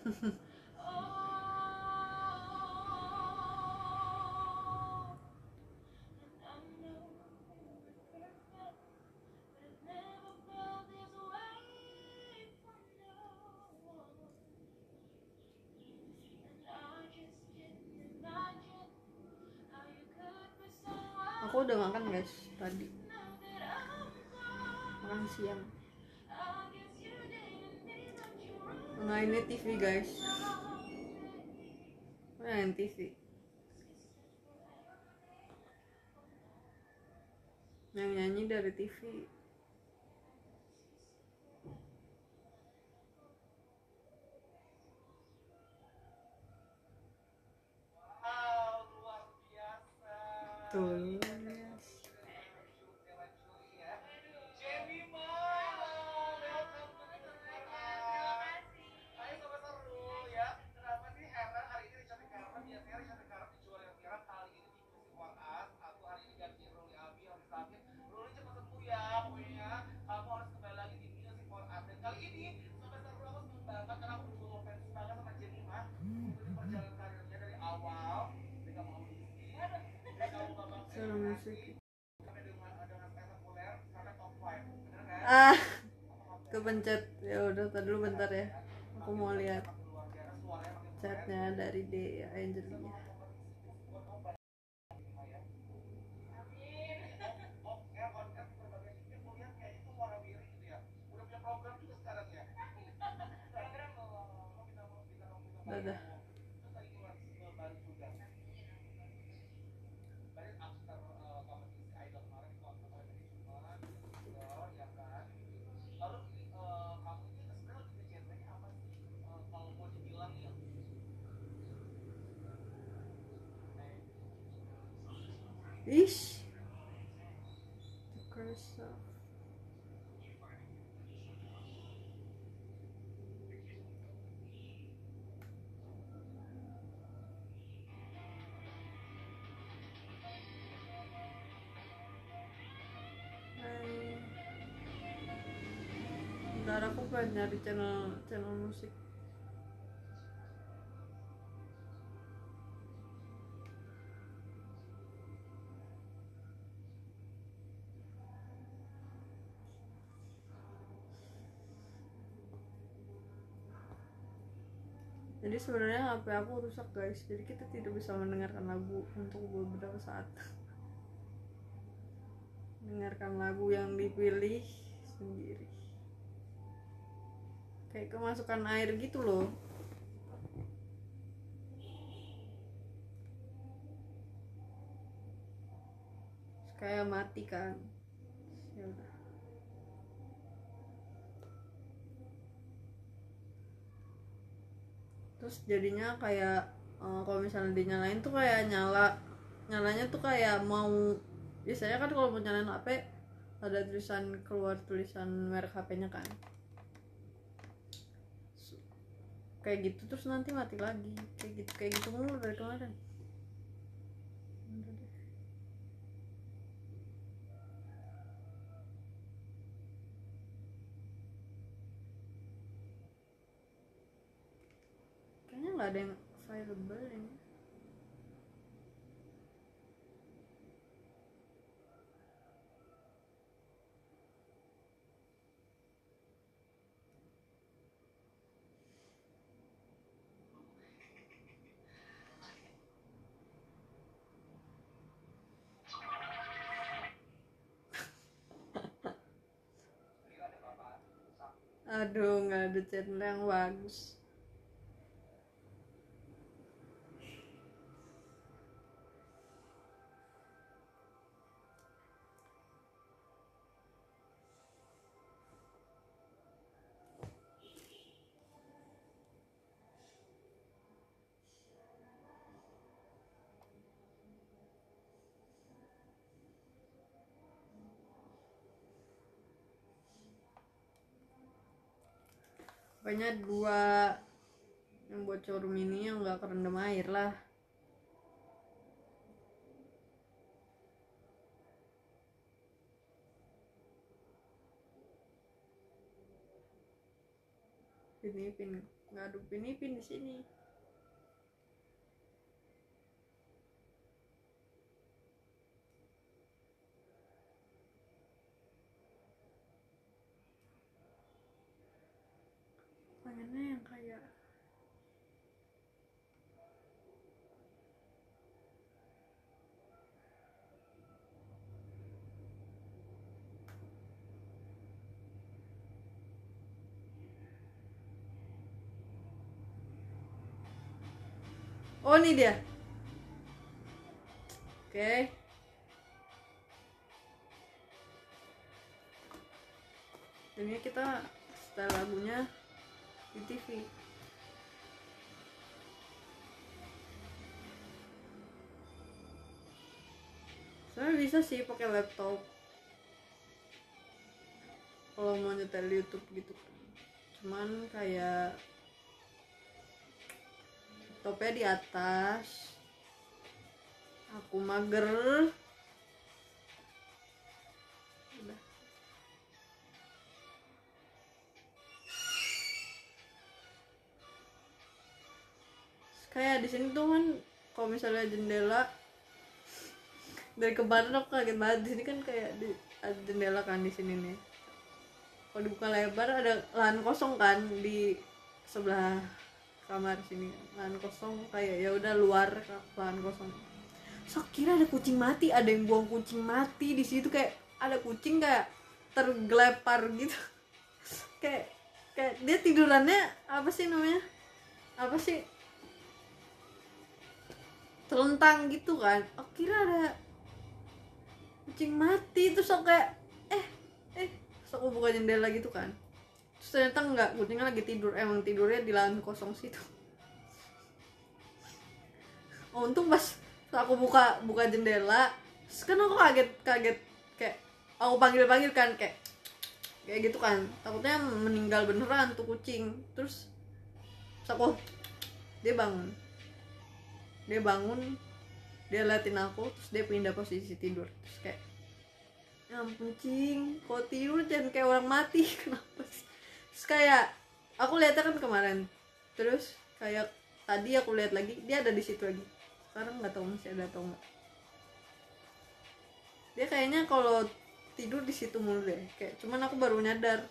Aku udah makan guys tadi, makan siang. Nah ini TV guys, ini TV. Yang nyanyi dari TV. Wow, luar biasa. Tuh. Suara musik. Ah, kepencet. Ya udah, tadi dulu bentar ya. Aku mau lihat chatnya dari Dea Angelina. Dadah. Ish. The curse of. Bentar, aku pengen nyari channel musik. Jadi sebenarnya HP aku rusak guys, jadi kita tidak bisa mendengarkan lagu untuk beberapa saat. Dengarkan lagu yang dipilih sendiri, kayak kemasukan air gitu loh. Kayak mati kan. Ya udah. Terus jadinya kayak kalau misalnya dinyalain tuh kayak nyalanya tuh kayak mau, biasanya kan kalau mau nyalain HP ada tulisan, keluar tulisan merek HP-nya kan, kayak gitu, terus nanti mati lagi, kayak gitu mulu dari kemarin. Kayaknya nggak ada yang available ini. Aduh, nggak ada channel yang bagus. Pokoknya 2 yang buat showroom ini yang nggak kerendam air lah. Ipin nggak ada Ipin di sini. Pengennya yang kayak oh ini dia. Oke. Ini kita setel lagunya di TV. Sebenarnya bisa sih pakai laptop kalau mau nyetel YouTube gitu kan. Cuman kayak laptopnya di atas, aku mager. Udah. Kayak di sini tuh kan kalau misalnya jendela, dari kemarin aku kaget banget, di sini kan kayak ada jendela kan di sini nih. Kalau dibuka lebar ada lahan kosong kan di sebelah kamar sini, lahan kosong kayak ya udah luar lahan kosong. So kira ada kucing mati, ada yang buang kucing mati di situ, kayak ada kucing kayak tergelepar gitu. kayak dia tidurannya apa sih namanya, apa sih, telentang gitu kan. Oh kira ada kucing mati, terus aku kayak terus aku buka jendela gitu kan, terus ternyata enggak, kucingnya lagi tidur, emang tidurnya di lahan kosong situ. Oh, untung pas aku buka jendela, terus kan aku kaget kayak aku panggil kan kayak gitu kan, takutnya meninggal beneran tuh kucing. Terus aku dia bangun dia liatin aku, terus dia pindah posisi tidur. Terus kayak ya ampun cing, kok tidur jangan kayak orang mati. Kenapa sih? Terus kayak aku lihatnya kan kemarin, terus kayak tadi aku lihat lagi dia ada di situ lagi. Sekarang nggak tahu masih ada atau enggak. Dia kayaknya kalau tidur di situ mulu deh, kayak cuman aku baru nyadar.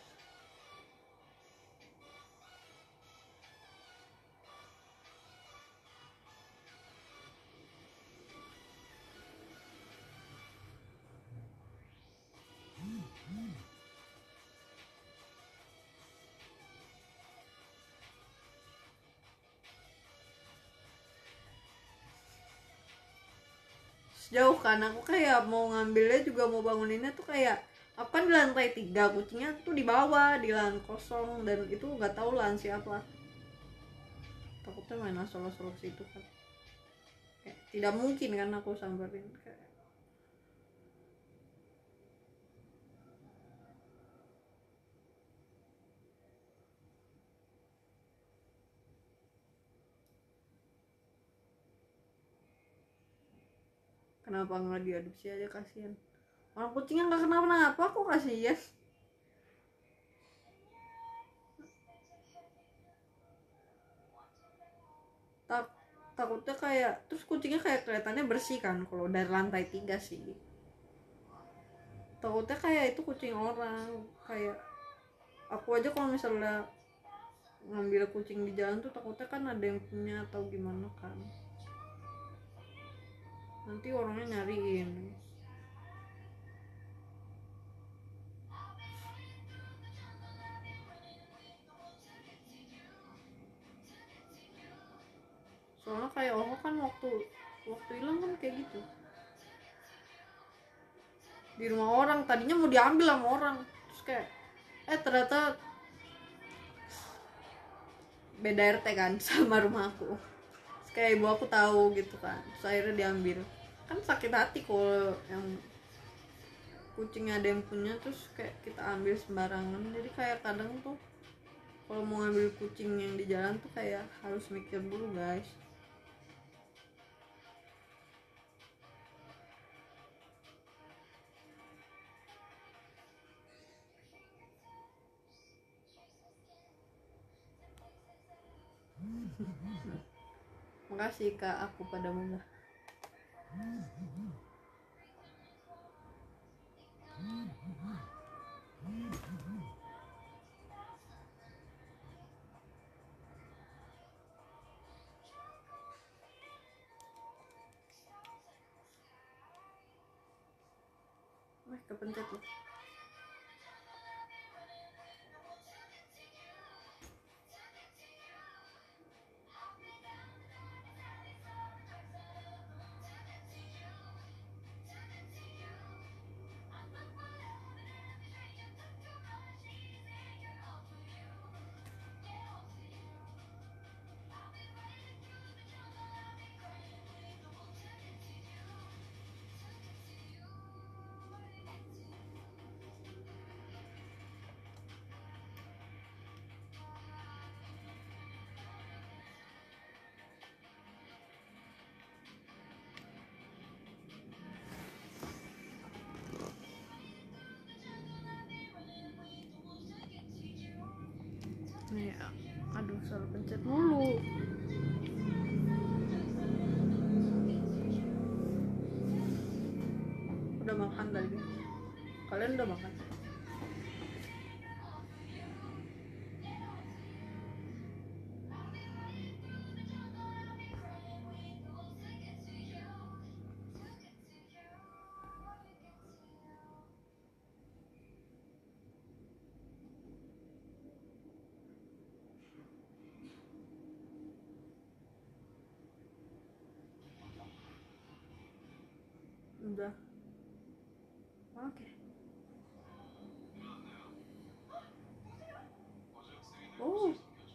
Jauh kan, aku kayak mau ngambilnya juga, mau banguninnya tuh kayak aku kan di lantai 3, kucingnya tuh di bawah di lahan kosong, dan itu nggak tahu lahan siapa. Takutnya main asal-asal ke situ kan, kayak tidak mungkin kan aku samperin. Kayak kenapa nggak diadopsi aja, kasihan orang kucingnya nggak kenapa-napa, aku kasihan. Takutnya kayak, terus kucingnya kayak kelihatannya bersih kan kalau dari lantai 3 sih. Takutnya kayak itu kucing orang, kayak aku aja kalau misalnya ngambil kucing di jalan tuh takutnya kan ada yang punya atau gimana kan, nanti orangnya nyariin. Soalnya kayak kan waktu hilang kan kayak gitu di rumah orang, tadinya mau diambil sama orang, terus kayak ternyata beda RT kan sama rumah aku. Terus kayak ibu aku tahu gitu kan, terus akhirnya diambil. Kan sakit hati kalau yang kucingnya ada yang punya terus kayak kita ambil sembarangan. Jadi kayak kadang tuh kalau mau ngambil kucing yang di jalan tuh kayak harus mikir dulu guys. Makasih Kak, aku padamu lah. Kepencet loh. Nih, aduh salah pencet mulu. Udah makan tadi. Kalian udah makan? Udah. Oke. Oh.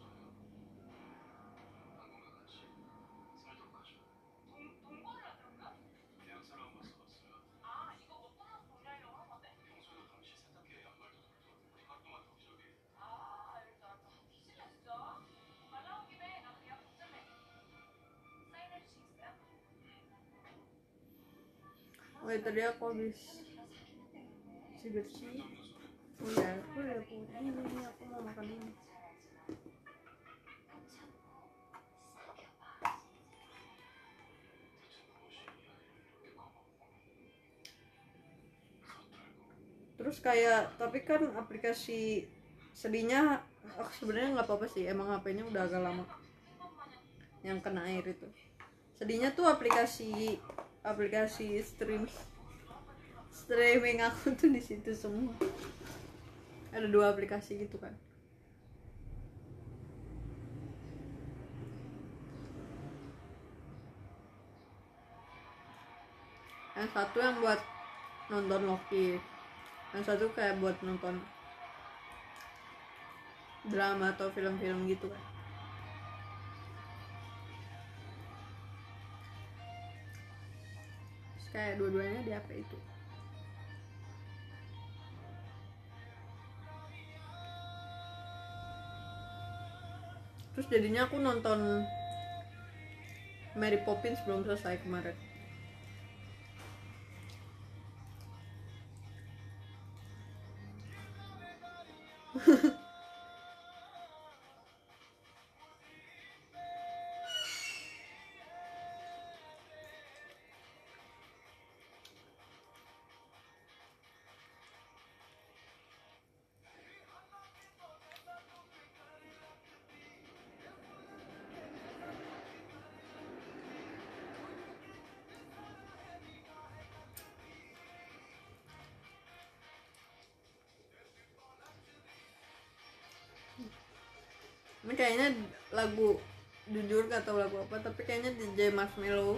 Oh ya, tadi aku habis bersih. Oh ya, ini aku mau makan ini. Terus kayak, tapi kan aplikasi sedihnya sebenarnya nggak apa-apa sih, emang HP-nya udah agak lama yang kena air itu. Sedihnya tuh aplikasi streaming aku tuh di situ semua. Ada 2 aplikasi gitu kan. Yang satu yang buat nonton Loki, yang satu kayak buat nonton drama atau film-film gitu kan. Terus kayak dua-duanya di HP itu. Terus jadinya aku nonton Mary Poppins belum selesai kemarin. Ini kayaknya lagu, jujur gak tau lagu apa, tapi kayaknya DJ Marshmello.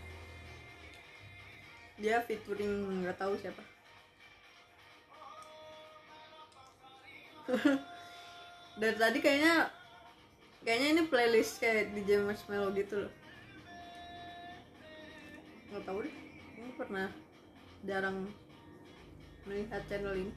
Dia featuring nggak tahu siapa. Dari tadi kayaknya ini playlist kayak DJ Marshmello gitu loh. Nggak tahu deh, aku pernah jarang melihat channel ini.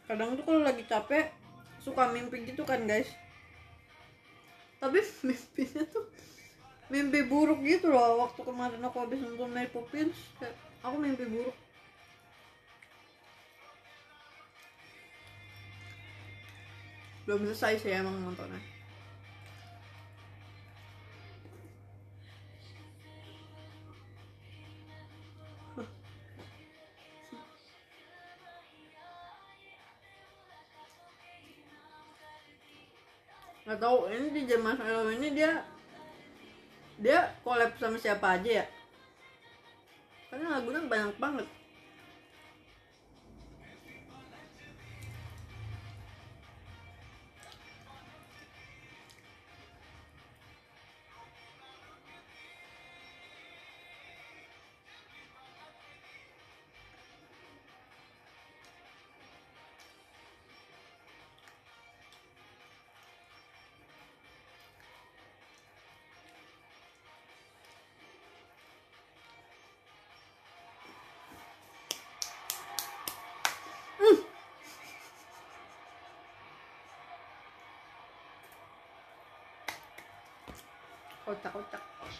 Kadang tuh kalau lagi capek suka mimpi gitu kan guys, tapi mimpinya tuh mimpi buruk gitu loh. Waktu kemarin aku habis nonton Mary Poppins, kayak aku mimpi buruk. Belum selesai sih emang nontonnya. Nggak tahu ini di Jam Marshmallow ini dia collab sama siapa aja ya, karena lagunya banyak banget. Kocak-kocak.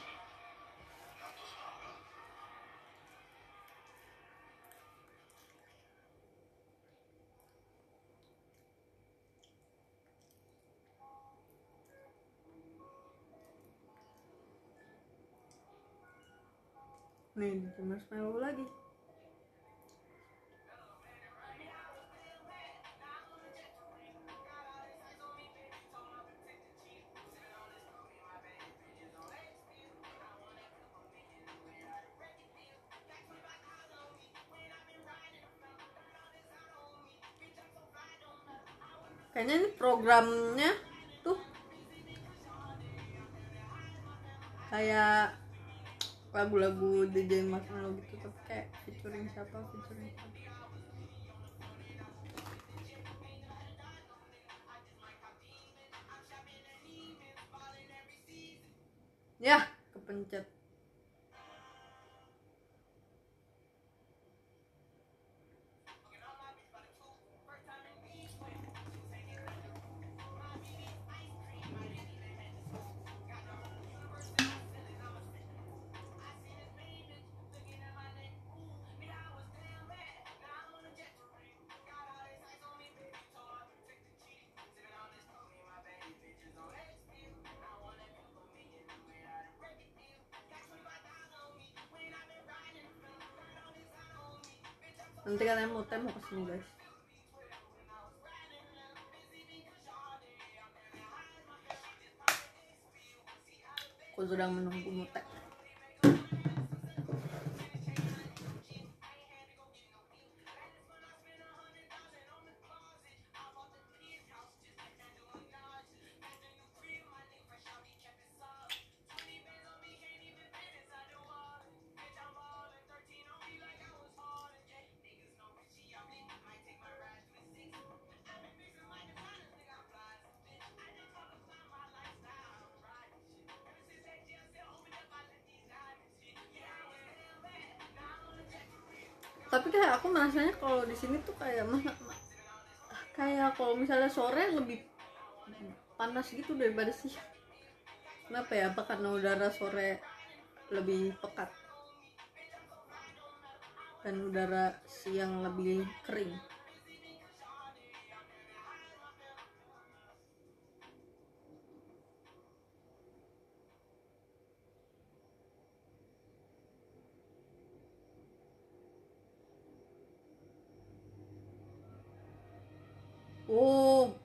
Nih di Jam Marshmallow lagi. Kayaknya ini programnya tuh kayak lagu-lagu DJ Marshmello gitu tuh, kayak featuring siapa. Ya kepencet. Nanti katanya mau kesini guys. Aku sedang menunggu Mutek. Tapi kayak aku merasanya kalau di sini tuh kayak kayak kalau misalnya sore lebih panas gitu daripada siang. Kenapa ya? Apa karena udara sore lebih pekat dan udara siang lebih kering? Oh,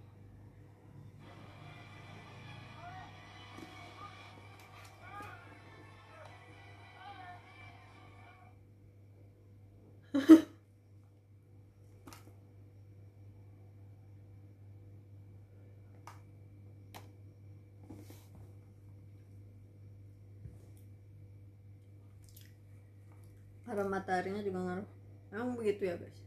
arah mataharinya juga ngaruh. Emang begitu ya guys?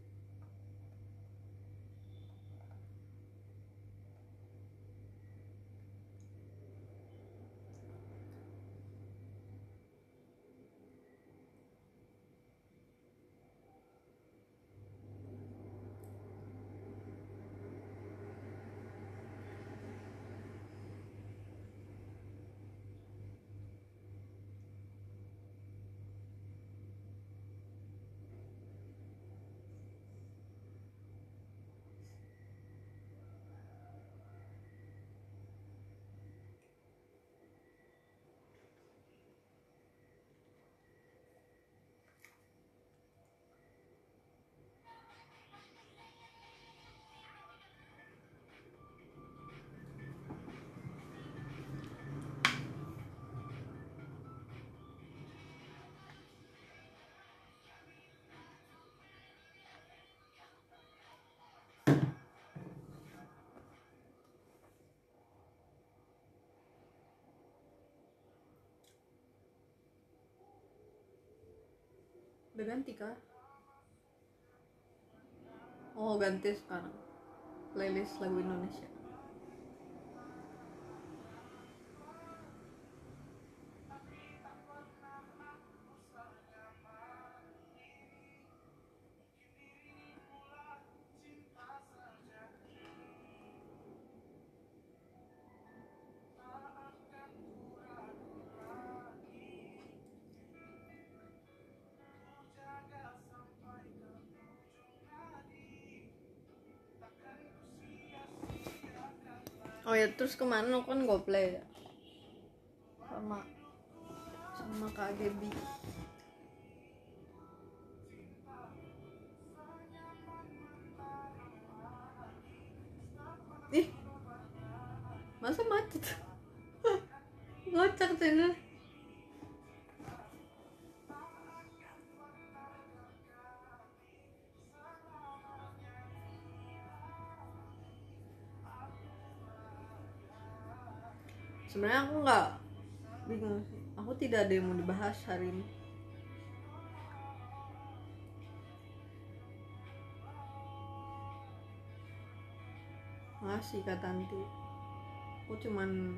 Udah ganti kah? Oh ganti sekarang playlist lagu Indonesia. Oh ya, terus kemana lo kan Goplay ya sama Kak Gebi. Ih, masa macet? Ngocak channel. Sebenarnya aku nggak bingung sih. Aku tidak ada yang mau dibahas hari ini. Makasih Kak Tanti. Aku cuman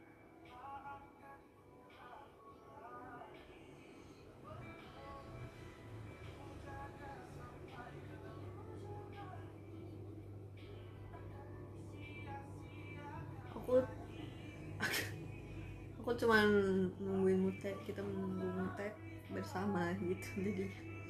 aku cuman nungguin Mute, kita menunggu Mute bersama gitu. Jadi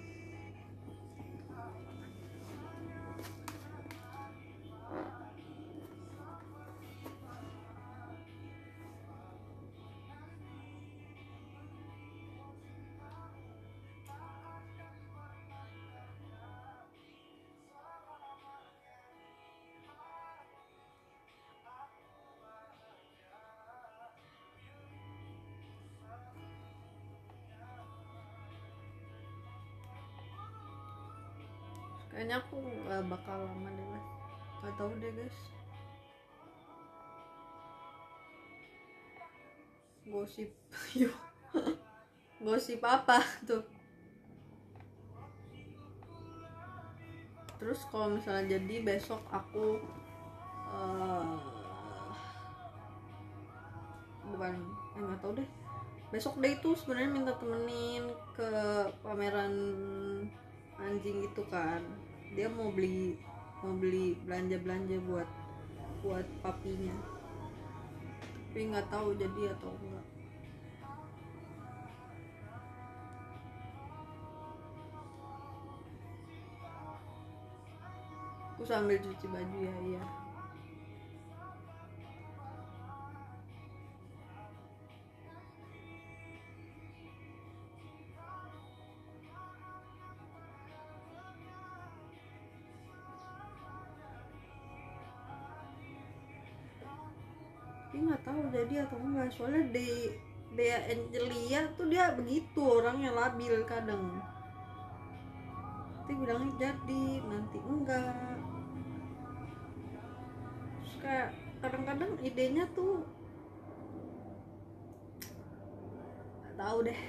kayaknya aku nggak bakal lama deh mas, nggak tahu deh guys. Gosip yuk. Gosip apa tuh? Terus kalau misalnya jadi besok aku nggak tahu deh, besok deh itu sebenarnya minta temenin ke pameran anjing itu kan. Dia mau beli belanja buat papinya, tapi nggak tahu jadi atau enggak. Aku sambil cuci baju ya. Iya, tapi nggak tahu jadi atau enggak. Soalnya Dea Angelia tuh dia begitu orangnya, labil kadang. Nanti bilangnya jadi, nanti enggak. Terus kayak kadang-kadang idenya tuh nggak tahu deh.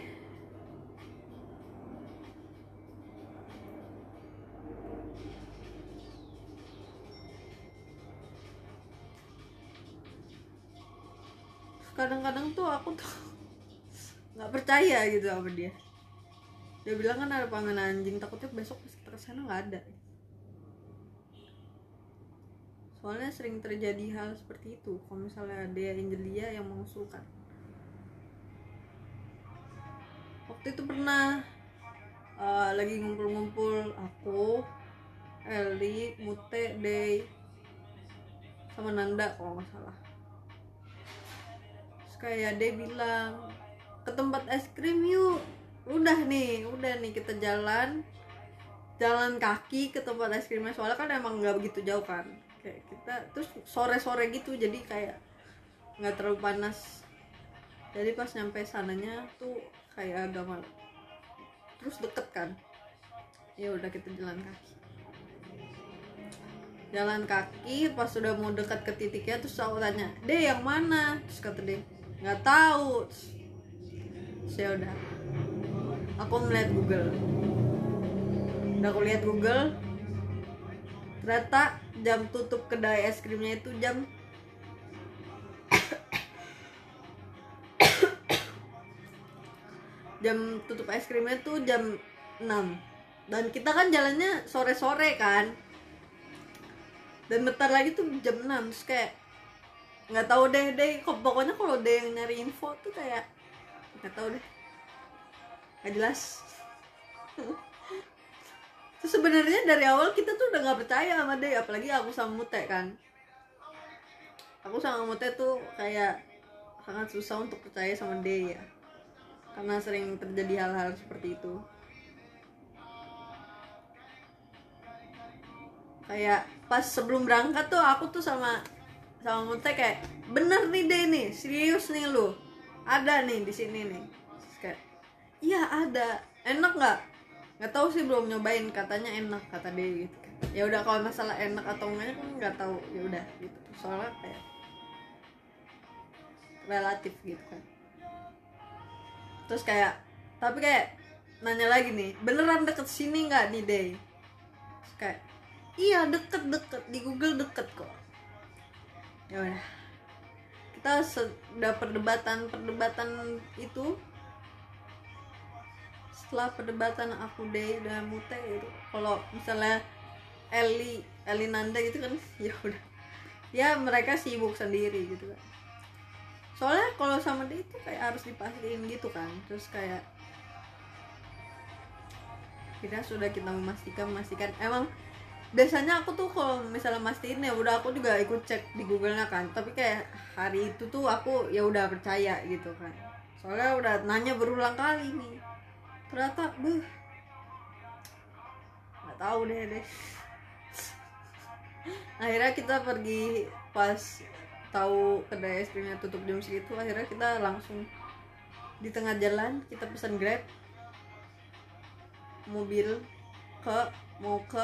Kadang-kadang tuh aku tuh nggak percaya gitu sama dia. Dia bilang kan ada pameran anjing, takutnya besok pas kita kesana nggak ada. Soalnya sering terjadi hal seperti itu kalau misalnya Dea Angelia yang mengusulkan. Waktu itu pernah lagi ngumpul-ngumpul aku, Eli, Mute, Dey, sama Nanda kalau nggak salah. Kayak dia bilang ke tempat es krim yuk. Udah nih kita jalan kaki ke tempat es krimnya, soalnya kan emang nggak begitu jauh kan. Kayak kita terus sore gitu, jadi kayak nggak terlalu panas. Jadi pas nyampe sananya tuh kayak agak malam, terus deket kan. Ya udah kita jalan kaki. Pas sudah mau dekat ke titiknya terus aku tanya, "Deh, yang mana?" Terus kata dia, "Nggak tahu." Terus ya udah, aku melihat Google. Udah aku lihat Google, ternyata jam tutup kedai es krimnya itu jam tutup es krimnya tuh jam 6. Dan kita kan jalannya sore-sore kan, dan bentar lagi tuh jam 6. Terus kayak nggak tahu deh pokoknya kalau deh yang nyari info tuh kayak nggak tahu deh, nggak jelas. Terus sebenarnya dari awal kita tuh udah nggak percaya sama deh, apalagi aku sama Mute kan. Aku sama Mute tuh kayak sangat susah untuk percaya sama deh ya, karena sering terjadi hal-hal seperti itu. Kayak pas sebelum berangkat tuh aku tuh sama Mute kayak, bener nih deh nih, serius nih lu ada nih di sini nih. Terus kayak, iya ada, enak nggak tahu sih, belum nyobain, katanya enak kata dia gitu kan. Ya udah, kalau masalah enak atau enggaknya kan nggak tahu, ya udah gitu, soalnya kayak relatif gitu kan. Terus kayak, tapi kayak nanya lagi nih, beneran deket sini nggak nih deh? Terus kayak, iya deket di Google deket kok. Ya udah, kita sudah perdebatan itu. Setelah perdebatan aku deh dengan Mute itu, kalau misalnya Eli Nanda gitu kan, ya udah, ya mereka sibuk sendiri gitu kan. Soalnya kalau sama dia itu kayak harus dipastiin gitu kan. Terus kayak kita memastikan emang biasanya aku tuh kalau misalnya mastiin ya udah, aku juga ikut cek di Google-nya kan. Tapi kayak hari itu tuh aku ya udah percaya gitu kan, soalnya udah nanya berulang kali nih. Ternyata nggak tahu deh. Akhirnya kita pergi pas tahu kedai es krimnya tutup jam segitu. Akhirnya kita langsung di tengah jalan kita pesan Grab mobil mau ke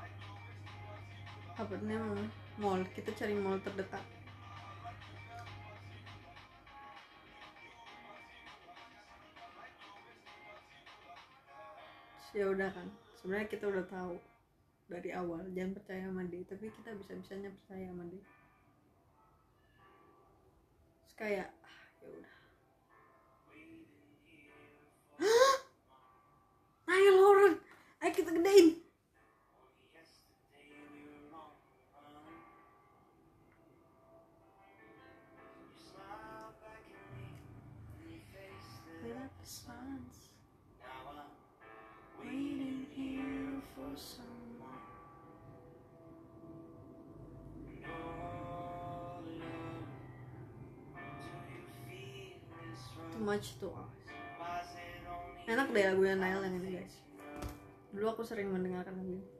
apa namanya, mall. Kita cari mall terdekat. Ya udah kan, sebenarnya kita udah tahu dari awal jangan percaya sama dia, tapi kita bisa-bisanya percaya sama dia. Terus kayak ya udah. Niall Horan, ayo kita gedein. Waiting here for someone. Too much to ask. Enak deh lagunya Niall yang ini guys. Dulu aku sering mendengarkan lagu ini.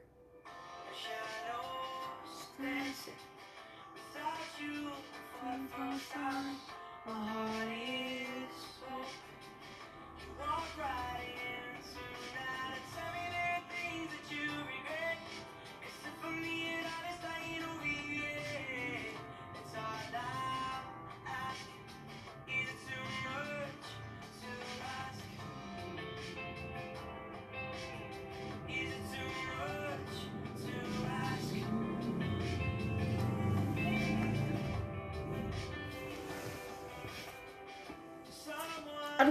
Aduh.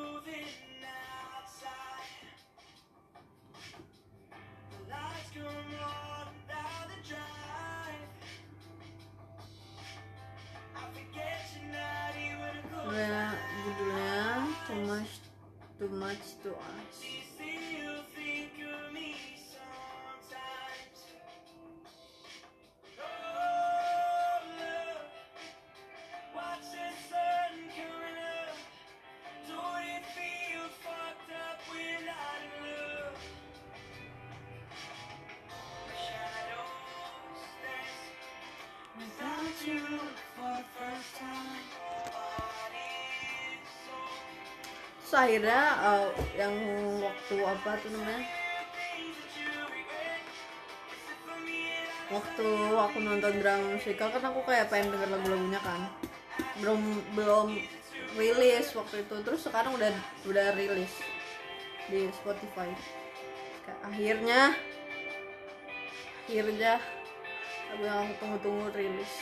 Ya, judulnya Too Much to Ask. Terus akhirnya yang waktu apa tuh namanya, waktu aku nonton drama musikal kan aku kayak pengen denger lagu-lagunya kan, belum rilis waktu itu. Terus sekarang udah rilis di Spotify. akhirnya lagu yang aku tunggu-tunggu rilis.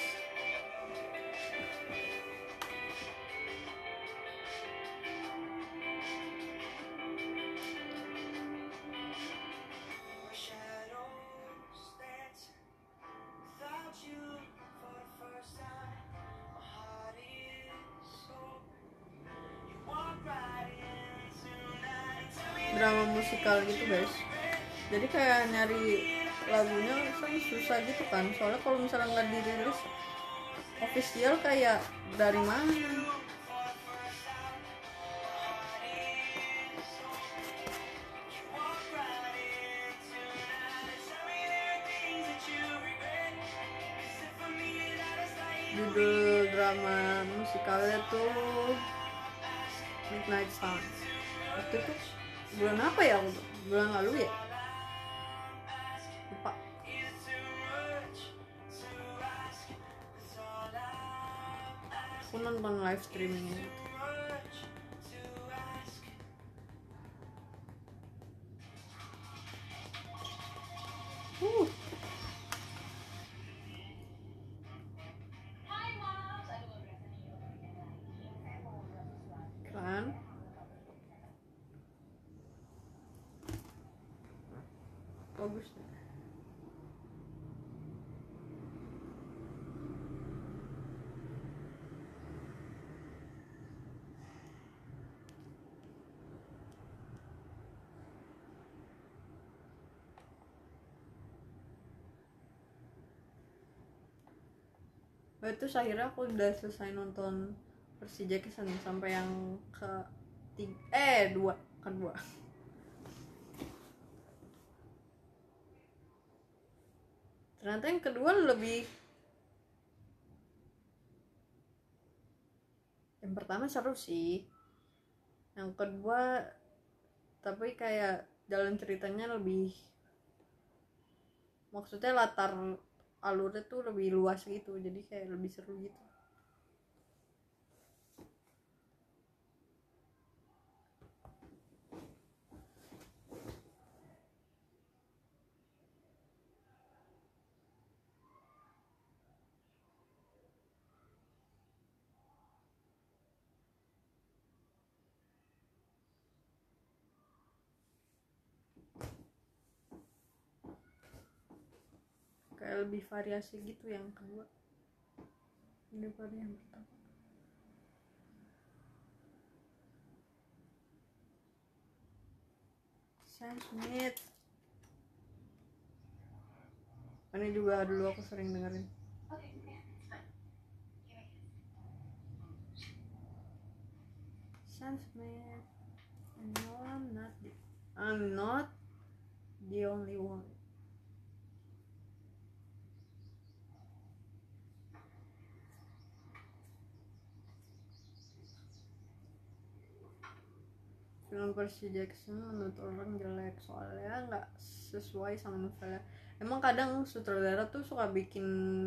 Drama musikal gitu guys, jadi kayak nyari lagunya kan susah gitu kan, soalnya kalau misalnya nggak dirilis official kayak dari mana. Judul drama musikalnya tuh Midnight Sun. Waktu itu bulan apa ya? Bulan lalu ya? Lupa. Aku nonton live streamingnya gitu. Kan? Bagus deh. Terus akhirnya aku udah selesai nonton Percy Jackson sampai yang kedua. Ternyata yang kedua lebih, yang pertama seru sih, yang kedua tapi kayak jalan ceritanya lebih, maksudnya latar alurnya tuh lebih luas gitu, jadi kayak lebih seru gitu. Kayak lebih variasi gitu yang kedua daripada yang pertama. Sam Smith ini juga dulu aku sering dengerin. Sam Smith, no, I'm not the only one. Film Percy Jackson menurut orang jelek soalnya nggak sesuai sama novelnya. Emang kadang sutradara tuh suka bikin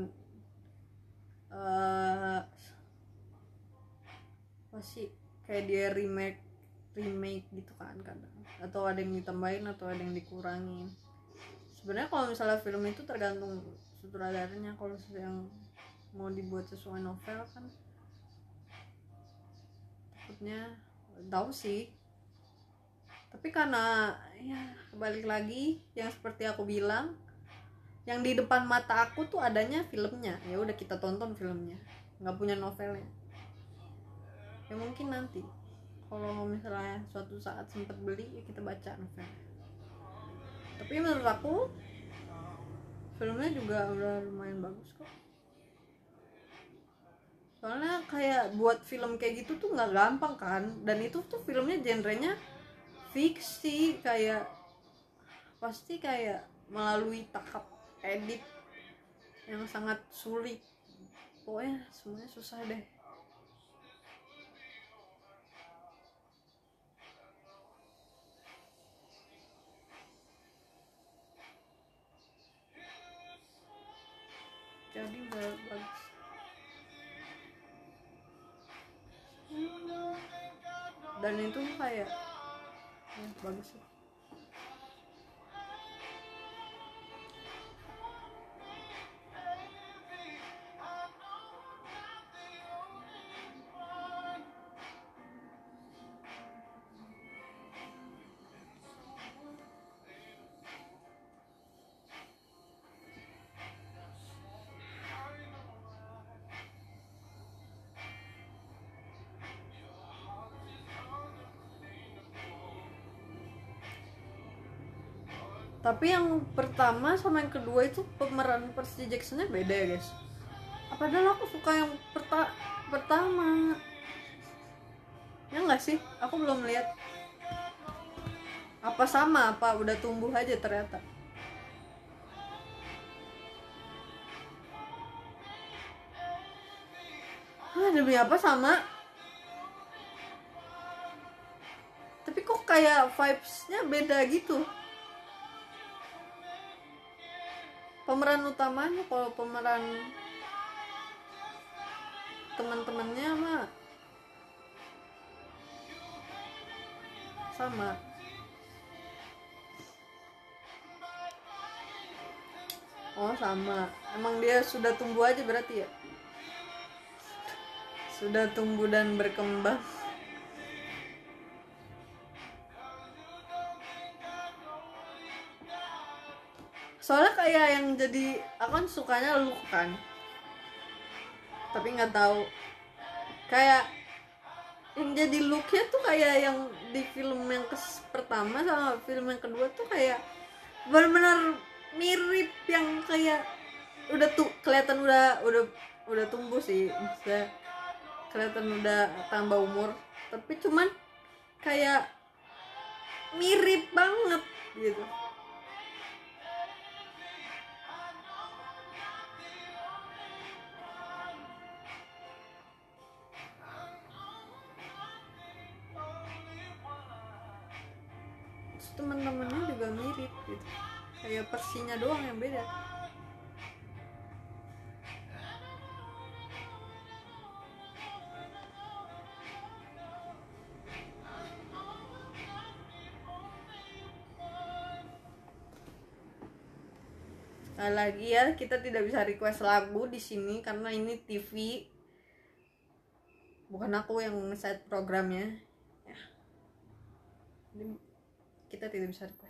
apa sih, kayak dia remake gitu kan kadang, atau ada yang ditambahin atau ada yang dikurangin. Sebenarnya kalau misalnya film itu tergantung sutradaranya, kalau yang mau dibuat sesuai novel kan takutnya tahu sih. Tapi karena ya balik lagi yang seperti aku bilang, yang di depan mata aku tuh adanya filmnya, ya udah kita tonton filmnya, nggak punya novelnya. Ya mungkin nanti kalau misalnya suatu saat sempat beli ya kita baca novel. Tapi menurut aku filmnya juga udah lumayan bagus kok. Soalnya kayak buat film kayak gitu tuh nggak gampang kan, dan itu tuh filmnya genrenya fiksi, kayak pasti kayak melalui tahap edit yang sangat sulit. Pokoknya semuanya susah deh. Jadi udah bagus. Dan itu kayak ya, bagus sih. Tapi yang pertama sama yang kedua itu pemeran Percy Jacksonnya beda ya guys. Padahal aku suka yang pertama. Ya nggak sih? Aku belum lihat. Apa sama? Apa udah tumbuh aja ternyata? Demi apa sama? Tapi kok kayak vibes-nya beda gitu. Pemeran utamanya, kalau pemeran teman-temannya mah sama. Oh sama. Emang dia sudah tumbuh aja berarti ya? Sudah tumbuh dan berkembang. Soalnya kayak yang jadi, aku kan sukanya Luke kan, tapi nggak tahu kayak yang jadi Luke-nya tuh kayak yang di film yang pertama sama film yang kedua tuh kayak benar-benar mirip, yang kayak udah tuh kelihatan udah tumbuh sih, maksudnya kelihatan udah tambah umur, tapi cuman kayak mirip banget gitu. Terus teman-temannya juga mirip gitu, kayak Persinya doang yang beda. Sekali lagi ya, kita tidak bisa request lagu di sini karena ini TV, bukan aku yang set programnya ya. Jadi kita tidak bisa request.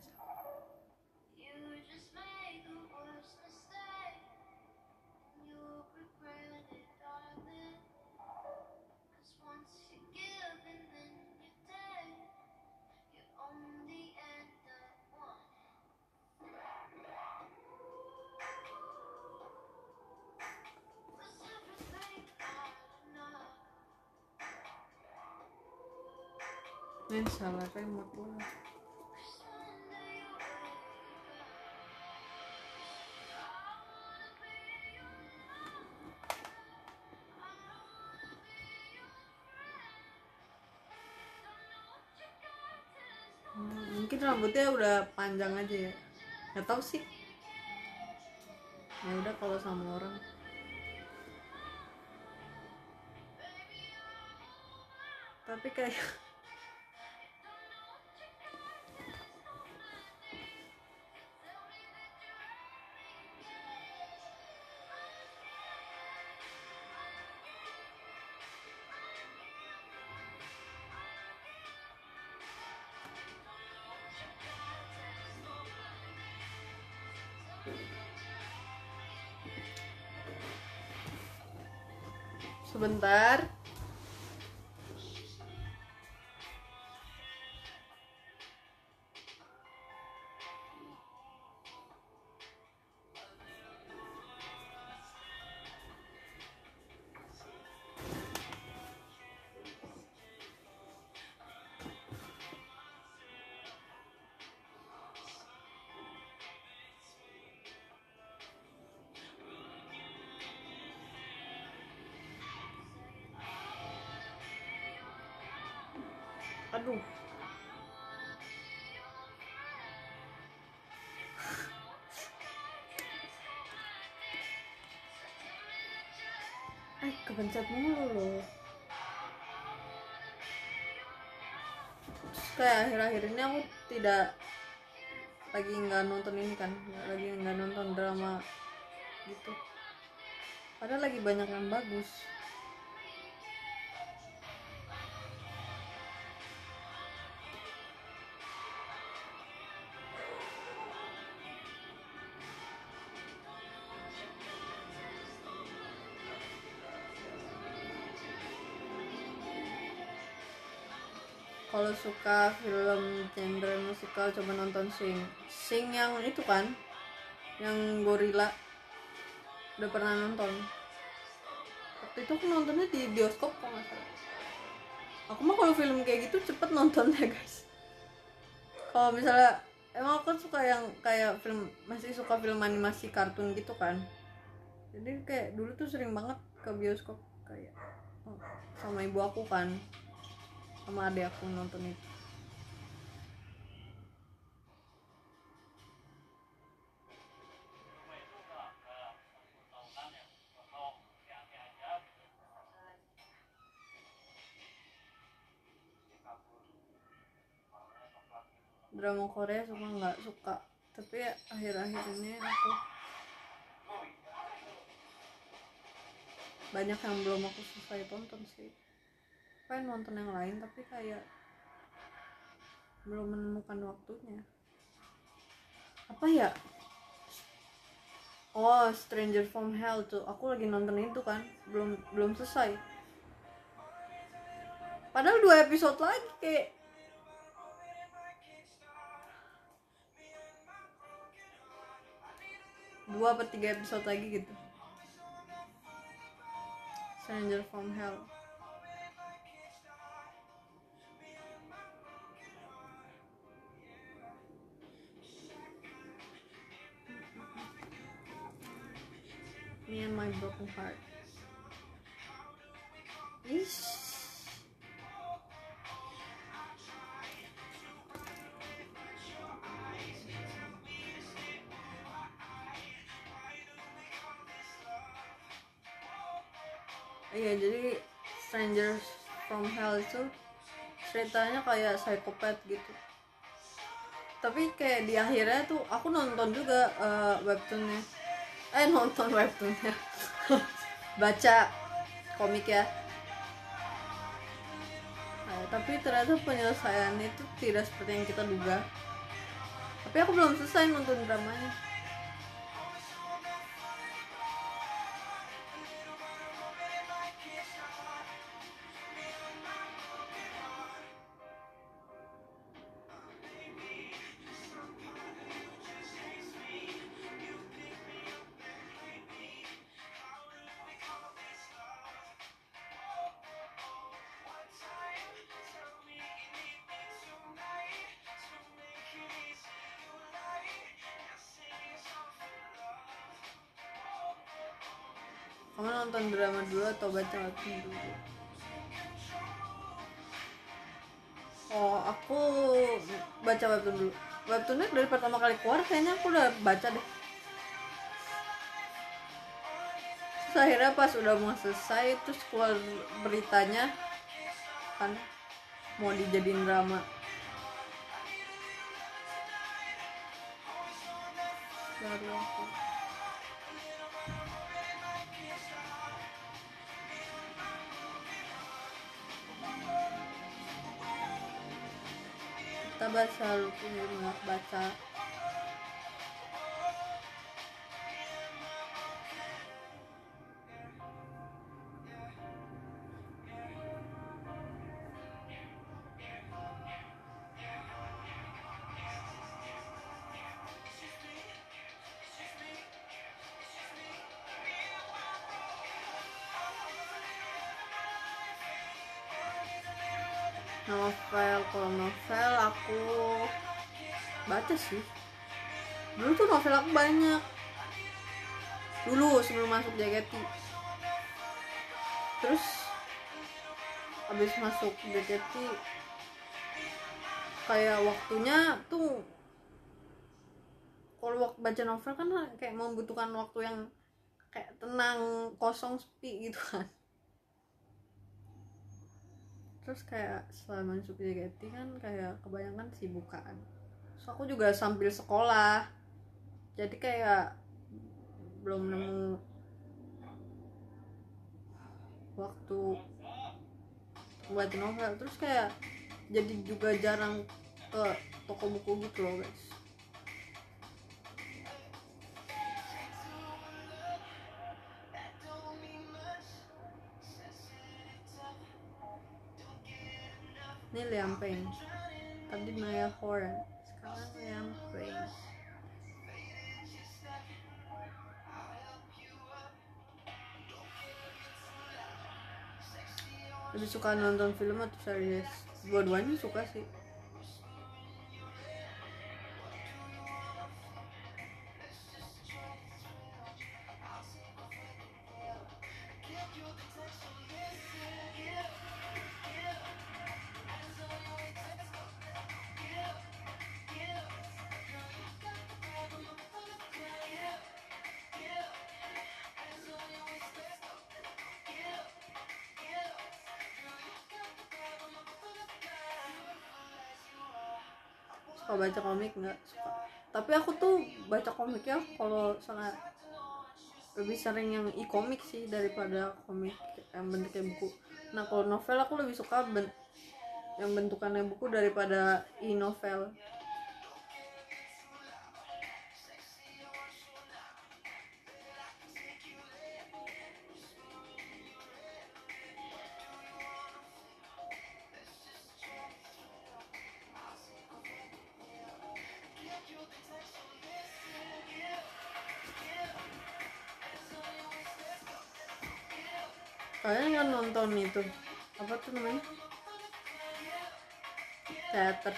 Salah remote pula. Mungkin rambutnya udah panjang aja ya, nggak tahu sih. Ya udah kalau sama orang. Tapi kayak sebentar. Aduh. Kepencet mulu loh. Terus kayak akhir-akhir ini aku tidak lagi nggak nonton ini kan, lagi nggak nonton drama gitu. Padahal lagi banyak yang bagus. Kalau suka film genre musikal coba nonton Sing yang itu kan, yang gorila. Udah pernah nonton? Waktu itu aku nontonnya di bioskop kok nggak salah. Aku mah kalau film kayak gitu cepet nontonnya guys. Kalau misalnya emang aku suka yang kayak film, masih suka film animasi kartun gitu kan. Jadi kayak dulu tuh sering banget ke bioskop kayak sama ibu aku kan, sama adik aku nonton itu. Drama Korea suka nggak suka, tapi ya, akhir-akhir ini aku banyak yang belum aku selesai tonton sih. Pengen nonton yang lain tapi kayak belum menemukan waktunya. Apa ya? Oh, Stranger from Hell tuh aku lagi nonton itu kan, belum selesai. Padahal 2 episode lagi, kayak 2 atau 3 episode lagi gitu. Stranger from Hell. Me and My Broken Heart. Ish. Iya, jadi Stranger from Hell itu ceritanya kayak psikopat gitu. Tapi kayak di akhirnya tuh aku nonton juga webtoonnya. Nonton webtoonnya. Baca komik ya. Tapi ternyata penyelesaiannya itu tidak seperti yang kita duga. Tapi aku belum selesai nonton dramanya. Kamu nonton drama dulu atau baca webtoon dulu? Oh, aku baca webtoon dulu. Webtoonnya dari pertama kali keluar kayaknya aku udah baca deh. Terus akhirnya pas udah mau selesai terus keluar beritanya kan mau dijadiin drama. Baru aku kita baca, lu punya banyak baca. Novel, kalau novel aku baca sih. Dulu tuh novel aku banyak. Dulu sebelum masuk JKT. Terus habis masuk JKT kayak waktunya tuh, kalau baca novel kan kayak membutuhkan waktu yang kayak tenang, kosong, sepi gitu kan. Terus kayak setelah masuk JKT kan kayak kebanyakan sibukan. Terus aku juga sambil sekolah, jadi kayak belum nemu waktu baca novel. Terus kayak jadi juga jarang ke toko buku gitu loh guys. Ini Liam Payne. Tadi Naya Horan. Sekarang Liam Payne. Lebih suka nonton film atau series? Dua-duanya suka sih. Suka baca komik nggak? Suka. Tapi aku tuh baca komiknya kalau salah lebih sering yang e-komik sih daripada komik yang bentuknya buku. Nah kalau novel aku lebih suka yang bentukannya buku daripada e-novel. Kalian nggak nonton itu apa tuh namanya, teater?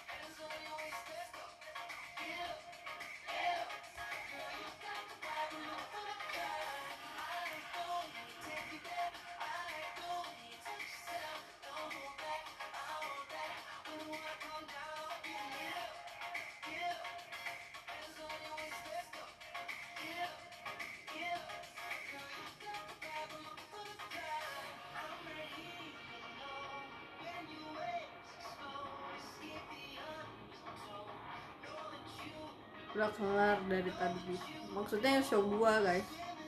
Udah kelar dari tadi, maksudnya show gua guys.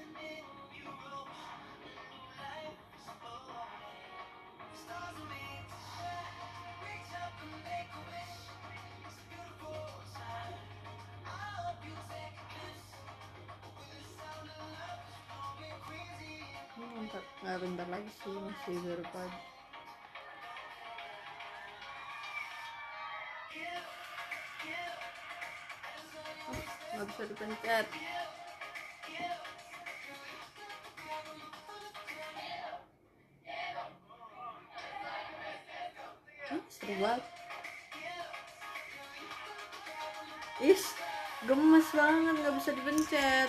Nggak bentar lagi sih, masih baru pagi. Nggak bisa dipencet. Seru banget. Gemes banget, nggak bisa dipencet.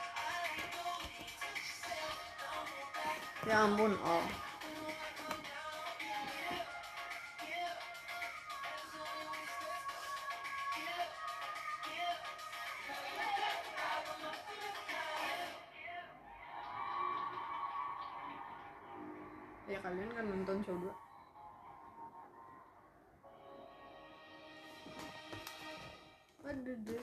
Ya ampun, oh. Ya kalian kan nonton show 2. Aduh deh.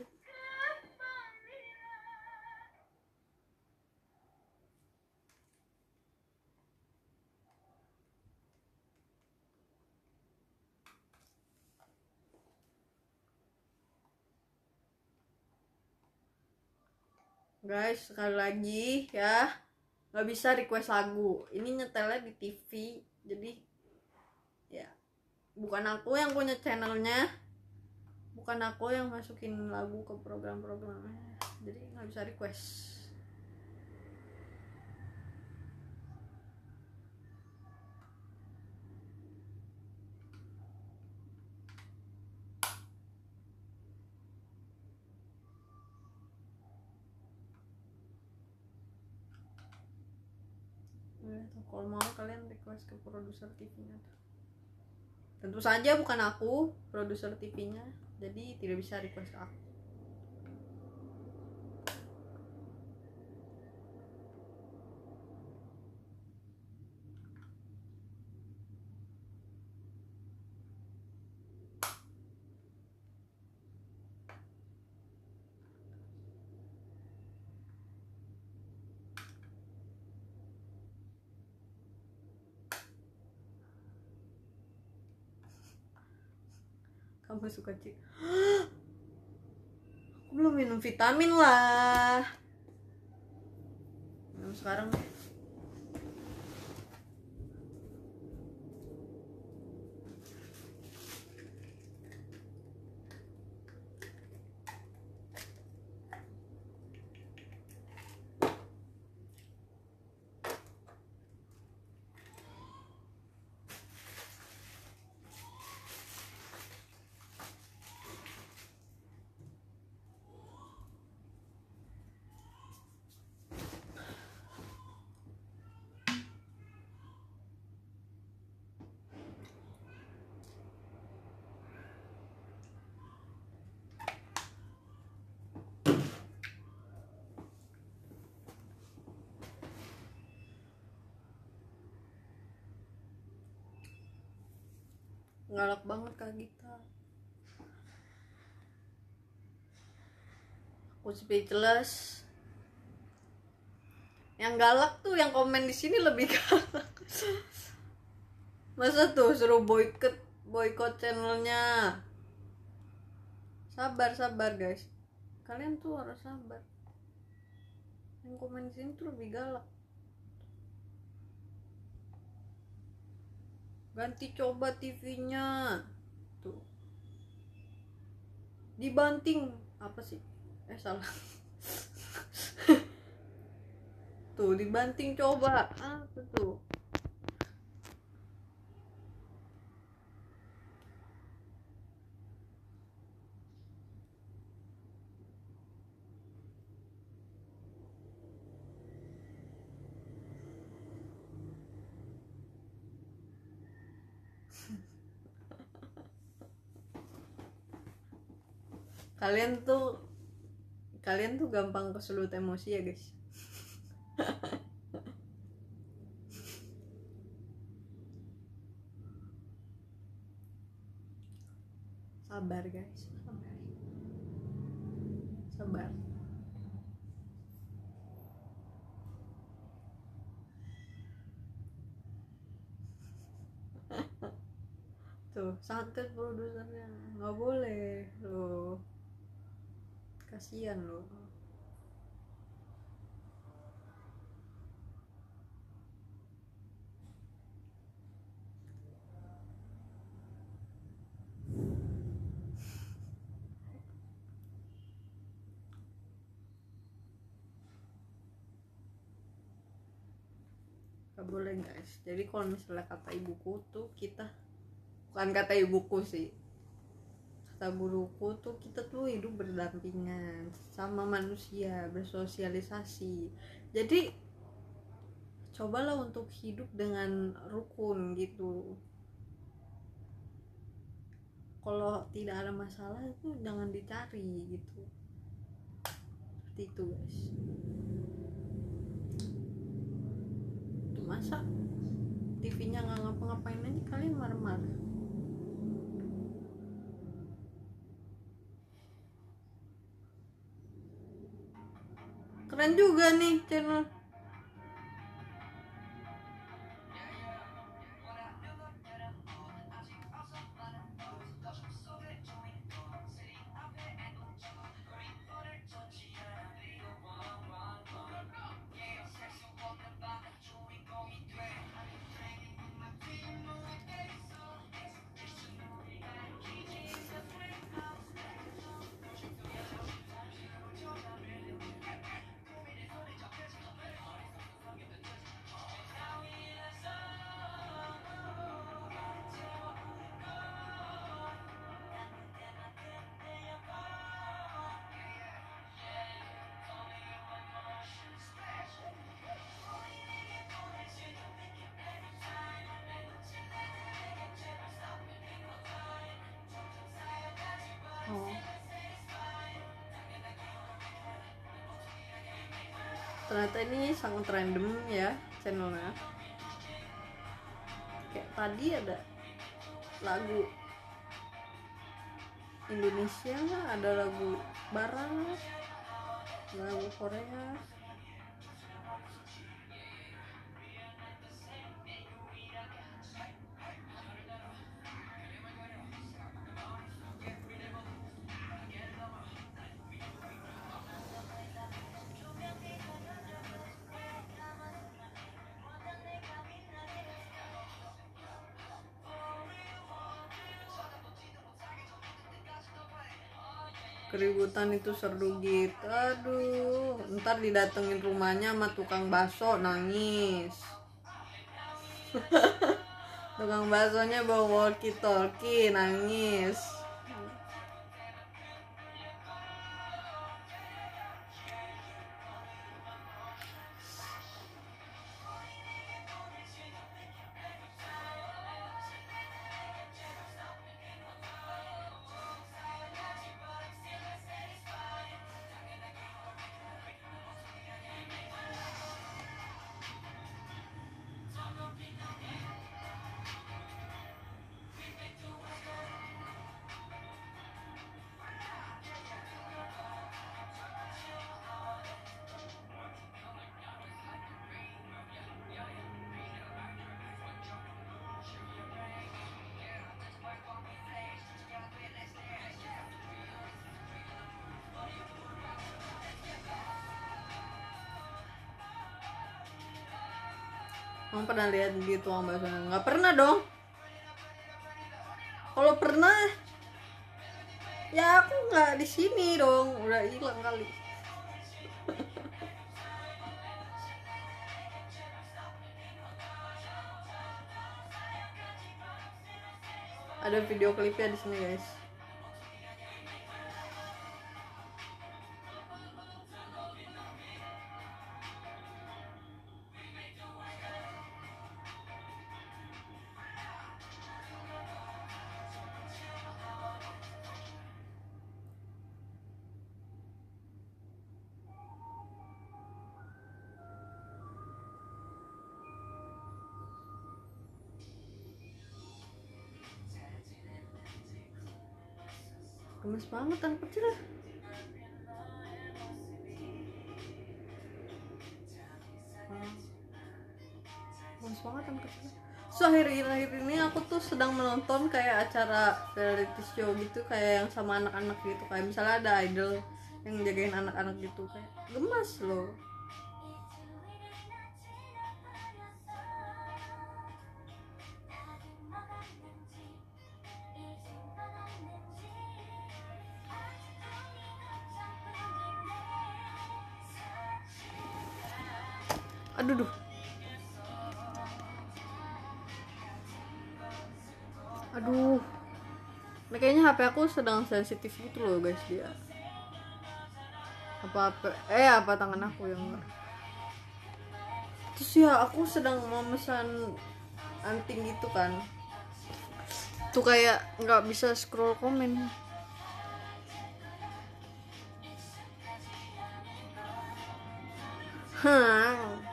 Guys, sekali lagi ya, nggak bisa request lagu. Ini nyetelnya di TV, jadi ya bukan aku yang punya channelnya, bukan aku yang masukin lagu ke program-programnya, jadi nggak bisa request. Kalau mau kalian request ke produser TV-nya. Tentu saja bukan aku produser TV-nya, jadi tidak bisa request ke aku. Kamu suka Ci? Aku belum minum vitamin lah. Minum sekarang. galak banget Kak Gita. Aku speechless. Yang galak tuh yang komen di sini lebih galak. Masa tuh suruh boykot channelnya. Sabar guys. Kalian tuh harus sabar. Yang komen di sini tuh lebih galak. Ganti coba TV-nya. Tuh. Dibanting apa sih? Salah. Tuh dibanting coba. Apa tuh? Kalian tuh gampang kesulut emosi ya guys. Sabar guys, sabar. Tuh santet produsernya, nggak boleh loh, kasihan loh. Gak boleh guys. Jadi kalau misalnya kata ibuku tuh kita, bukan kata ibuku sih, kata guruku tuh, kita tuh hidup berdampingan sama manusia, bersosialisasi. Jadi cobalah untuk hidup dengan rukun gitu. Kalau tidak ada masalah itu jangan dicari gitu. Seperti itu guys. Tuh masa TV-nya nggak ngapa-ngapain aja kalian marah-marah. Keren juga nih channel. Oh. Ternyata ini sangat random ya channelnya. Kayak tadi ada lagu Indonesia, ada lagu Barat, lagu Korea. Keributan itu seru gitu. Aduh, ntar didatengin rumahnya sama tukang bakso, nangis. Tukang baksonya bawa walkie talkie, nangis. Emang pernah lihat di tukang bakso? Nggak pernah dong. Kalau pernah, ya aku nggak di sini dong, udah hilang kali. Ada video klipnya di sini guys. Gemes banget anak kecil ya. Gemes banget anak kecil. So akhir-akhir ini aku tuh sedang menonton kayak acara reality show gitu, kayak yang sama anak-anak gitu, kayak misalnya ada idol yang jagain anak-anak gitu, kayak gemes loh. Aduh duh. Aduh. Nah, kayaknya HP aku sedang sensitif gitu loh guys dia. Apa tangan aku yang enggak. Terus ya aku sedang memesan anting gitu kan. Tuh kayak nggak bisa scroll komen. Hah.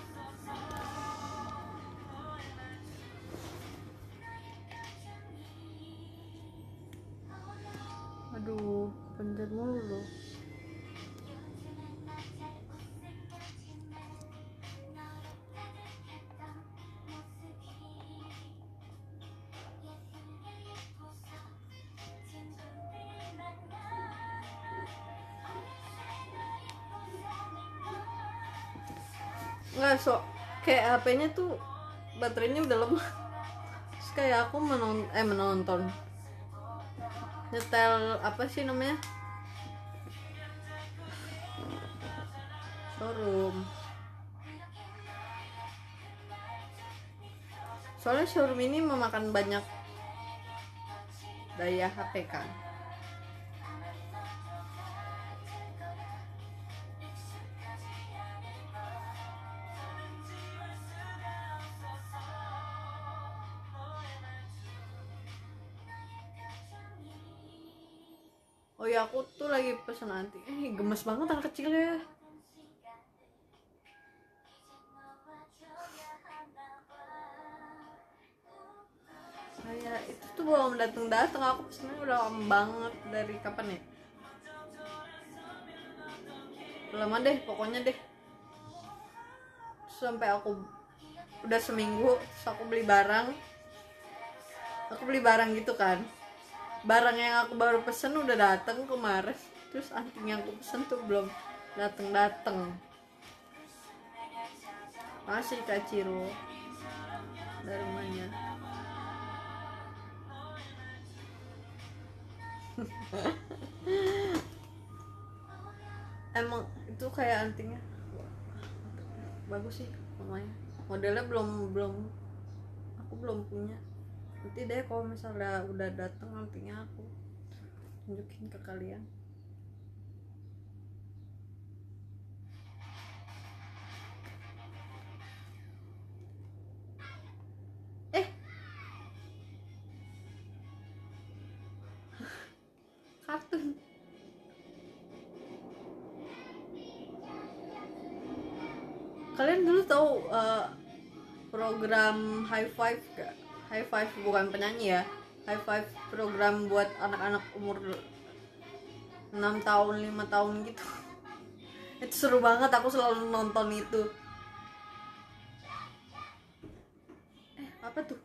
Aduh, pencet mulu loh. Nggak, kayak HP-nya tuh baterainya udah lemah. Terus kayak aku menonton nyetel apa sih namanya, showroom. Soalnya showroom ini memakan banyak daya HP kan. Oh ya, aku tuh lagi pesen anting. Gemes banget anak kecil ya. Kayak itu tuh belum datang. Aku pesennya udah lama banget, dari kapan ya? Udah lama deh, pokoknya deh. Sampai aku udah seminggu, terus aku beli barang gitu kan. Barang yang aku baru pesen udah datang kemarin, terus anting yang aku pesen tuh belum datang. Masih Kak Ciro dari rumahnya. Emang itu kayak antingnya bagus sih namanya. Modelnya aku belum punya. Nanti deh kalau misalnya udah datang antingnya aku tunjukin ke kalian. Kartun. Kalian dulu tahu program High Five gak? High Five bukan penyanyi ya. High Five program buat anak-anak umur 6 tahun, 5 tahun gitu. Itu seru banget, aku selalu nonton itu. Apa tuh?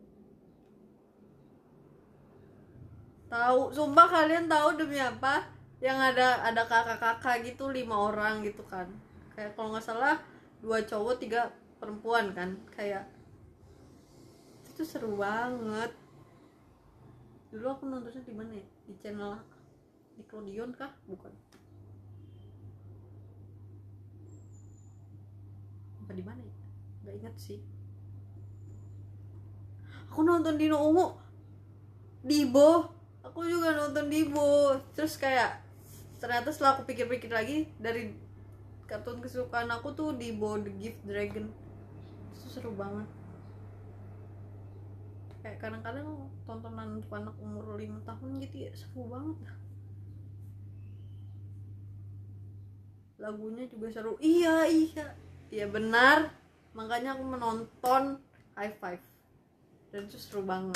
Tahu, sumpah kalian tahu demi apa? yang ada kakak-kakak gitu 5 orang gitu kan, kayak kalau nggak salah 2 cowok 3 perempuan kan, kayak itu seru banget. Dulu aku nontonnya di mana ya, di channel Nickelodeon kah, bukan, apa di mana ya, nggak ingat sih. Aku nonton Dino Ungu, Dibo, aku juga nonton Dibo. Terus kayak ternyata setelah aku pikir-pikir lagi, dari kartun kesukaan aku tuh Dibo The Gift Dragon. Itu seru banget. Kayak kadang-kadang tontonan untuk anak umur 5 tahun gitu ya, seru banget. Lagunya juga seru. Iya benar. Makanya aku menonton High Five. Dan itu seru banget.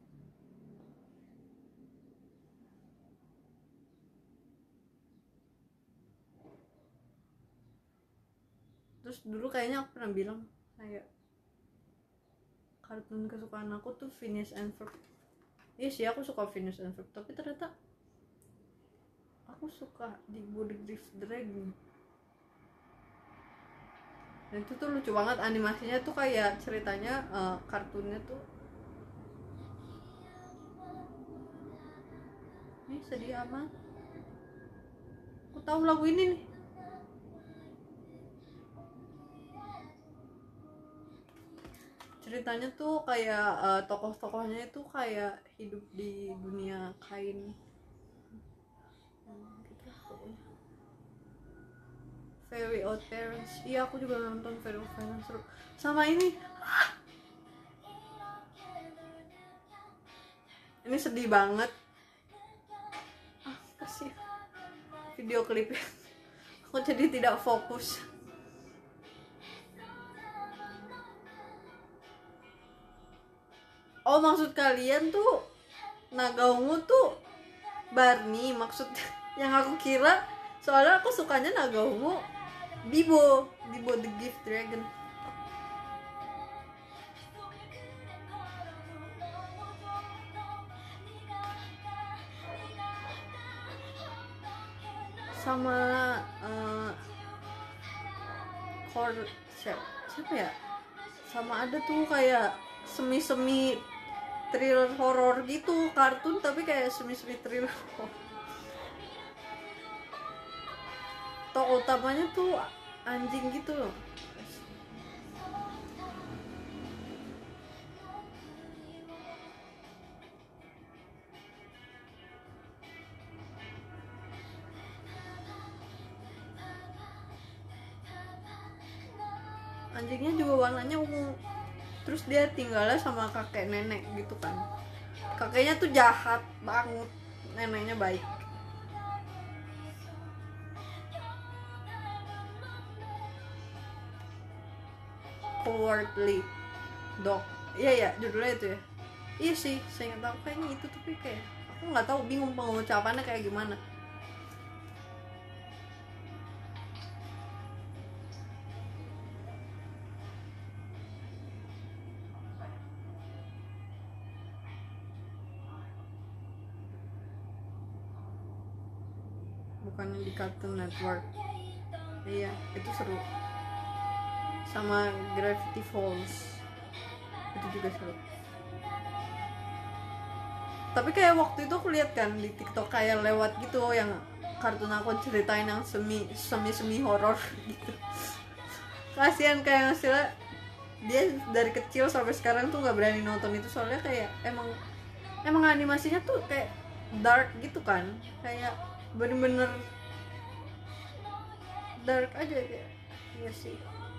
Terus dulu kayaknya aku pernah bilang kayak kartun kesukaan aku tuh Phineas and Ferb. Iya sih, aku suka Phineas and Ferb, tapi ternyata aku suka Dibo the Gift Dragon. Dan itu tuh lucu banget animasinya tuh, kayak ceritanya kartunnya tuh ini sedih amat. Aku tahu lagu ini nih. Ceritanya tuh kayak tokoh-tokohnya itu kayak hidup di dunia kain. Gitu lah pokoknya. Very Odd Parents. Iya, aku juga nonton Very Odd Parents, seru. Sama ini. Ini sedih banget. Kasih video klipnya. Aku jadi tidak fokus. Oh, maksud kalian tuh naga ungu tuh Barney maksudnya. Yang aku kira, soalnya aku sukanya naga ungu Dibo the Gift Dragon. Sama siapa ya, sama ada tuh kayak semi thriller horor gitu kartun, tapi kayak semi thriller horror. Tokoh utamanya tuh anjing gitu loh. Anjingnya juga warnanya ungu. Terus dia tinggalnya sama kakek nenek gitu kan. Kakeknya tuh jahat banget, neneknya baik. Cowardly Dog. Iya judulnya itu ya. Iya sih, saya nggak tahu kayaknya itu, tapi kayak aku nggak tahu, bingung pengucapannya kayak gimana. Bukannya di Cartoon Network. Iya, itu seru. Sama Gravity Falls, itu juga seru. Tapi kayak waktu itu aku lihat kan di TikTok kayak lewat gitu, yang kartun aku ceritain yang semi horor gitu. Kasihan, kayak hasilnya dia dari kecil sampai sekarang tuh nggak berani nonton itu, soalnya kayak emang animasinya tuh kayak dark gitu kan, kayak bener-bener dark aja kayak. Iya sih.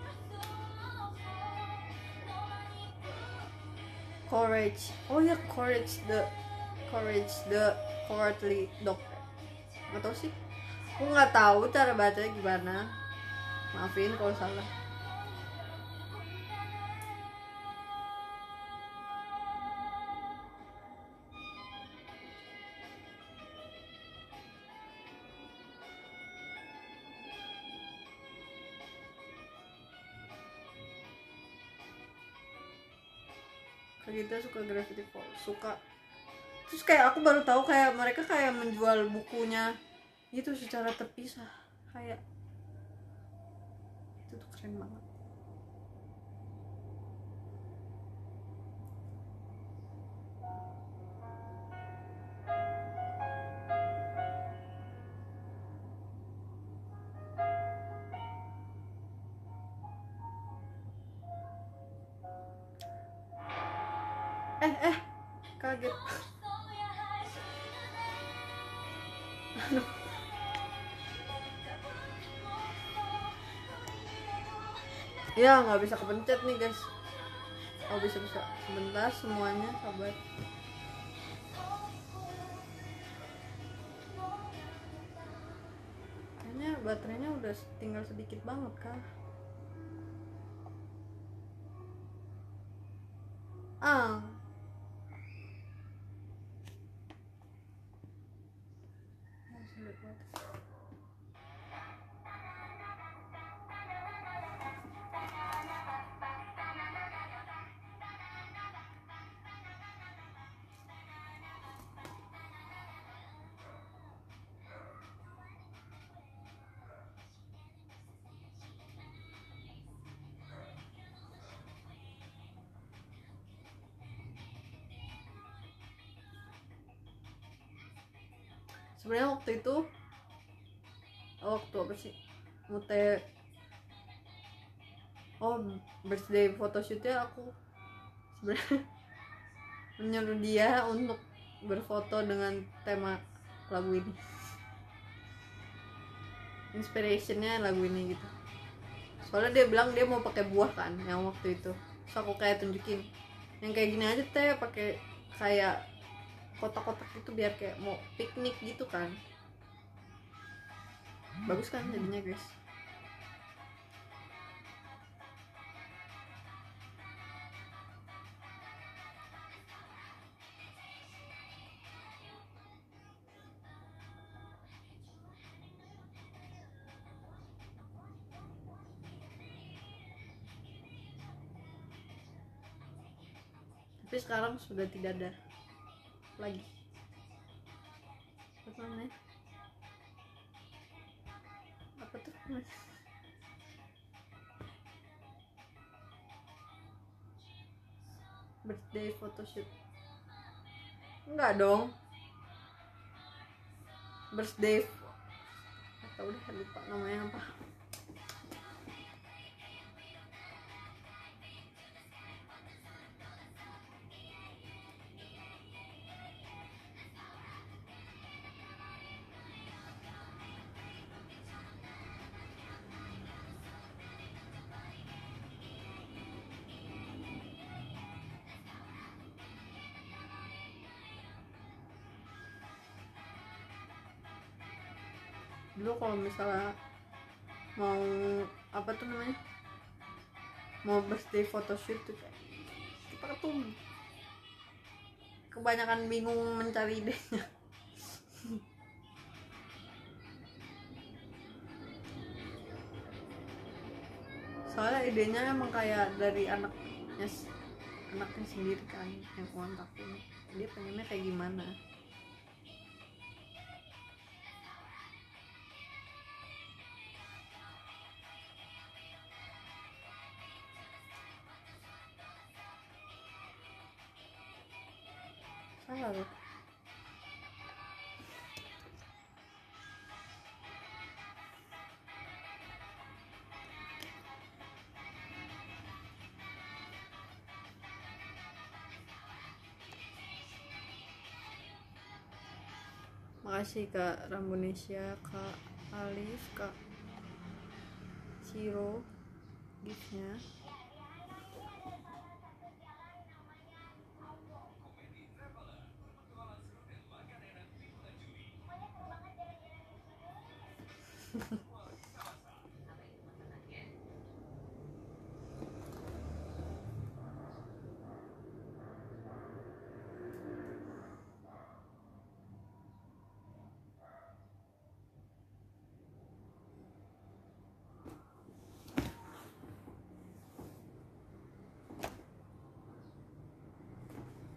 Courage. Oh ya, Courage the Cowardly Dog. Nggak tahu sih. Aku nggak tahu cara bacanya gimana. Maafin kalau salah. Kita suka Gravity Falls, suka. Terus kayak aku baru tahu kayak mereka kayak menjual bukunya itu secara terpisah. Kayak itu tuh keren banget. Kaget. Ya nggak bisa kepencet nih guys. Oh bisa sebentar semuanya, sabar. Kayaknya baterainya udah tinggal sedikit banget kah? Sulit banget. Sebenarnya waktu itu apa sih mute birthday photoshootnya aku sebenarnya menyuruh dia untuk berfoto dengan tema lagu ini, inspirationnya lagu ini gitu. Soalnya dia bilang dia mau pakai buah kan yang waktu itu, so aku kayak tunjukin yang kayak gini aja teh, pakai kayak kotak-kotak gitu biar kayak mau piknik gitu kan. Bagus kan jadinya guys. Tapi sekarang sudah tidak ada lagi. Apa namanya? Apa tuh? Birthday photoshoot. Enggak dong. Birthday. Atau udah lupa namanya apa. Dulu kalau misalnya mau apa tuh namanya, mau birthday photoshoot tuh kayak kita tuh kebanyakan bingung mencari idenya. Soalnya idenya emang kayak dari anaknya sendiri kan, yang uang tahun dia pengennya kayak gimana. Salah loh. Makasih Kak Rambunesia, Kak Alif, Kak Siro giftnya.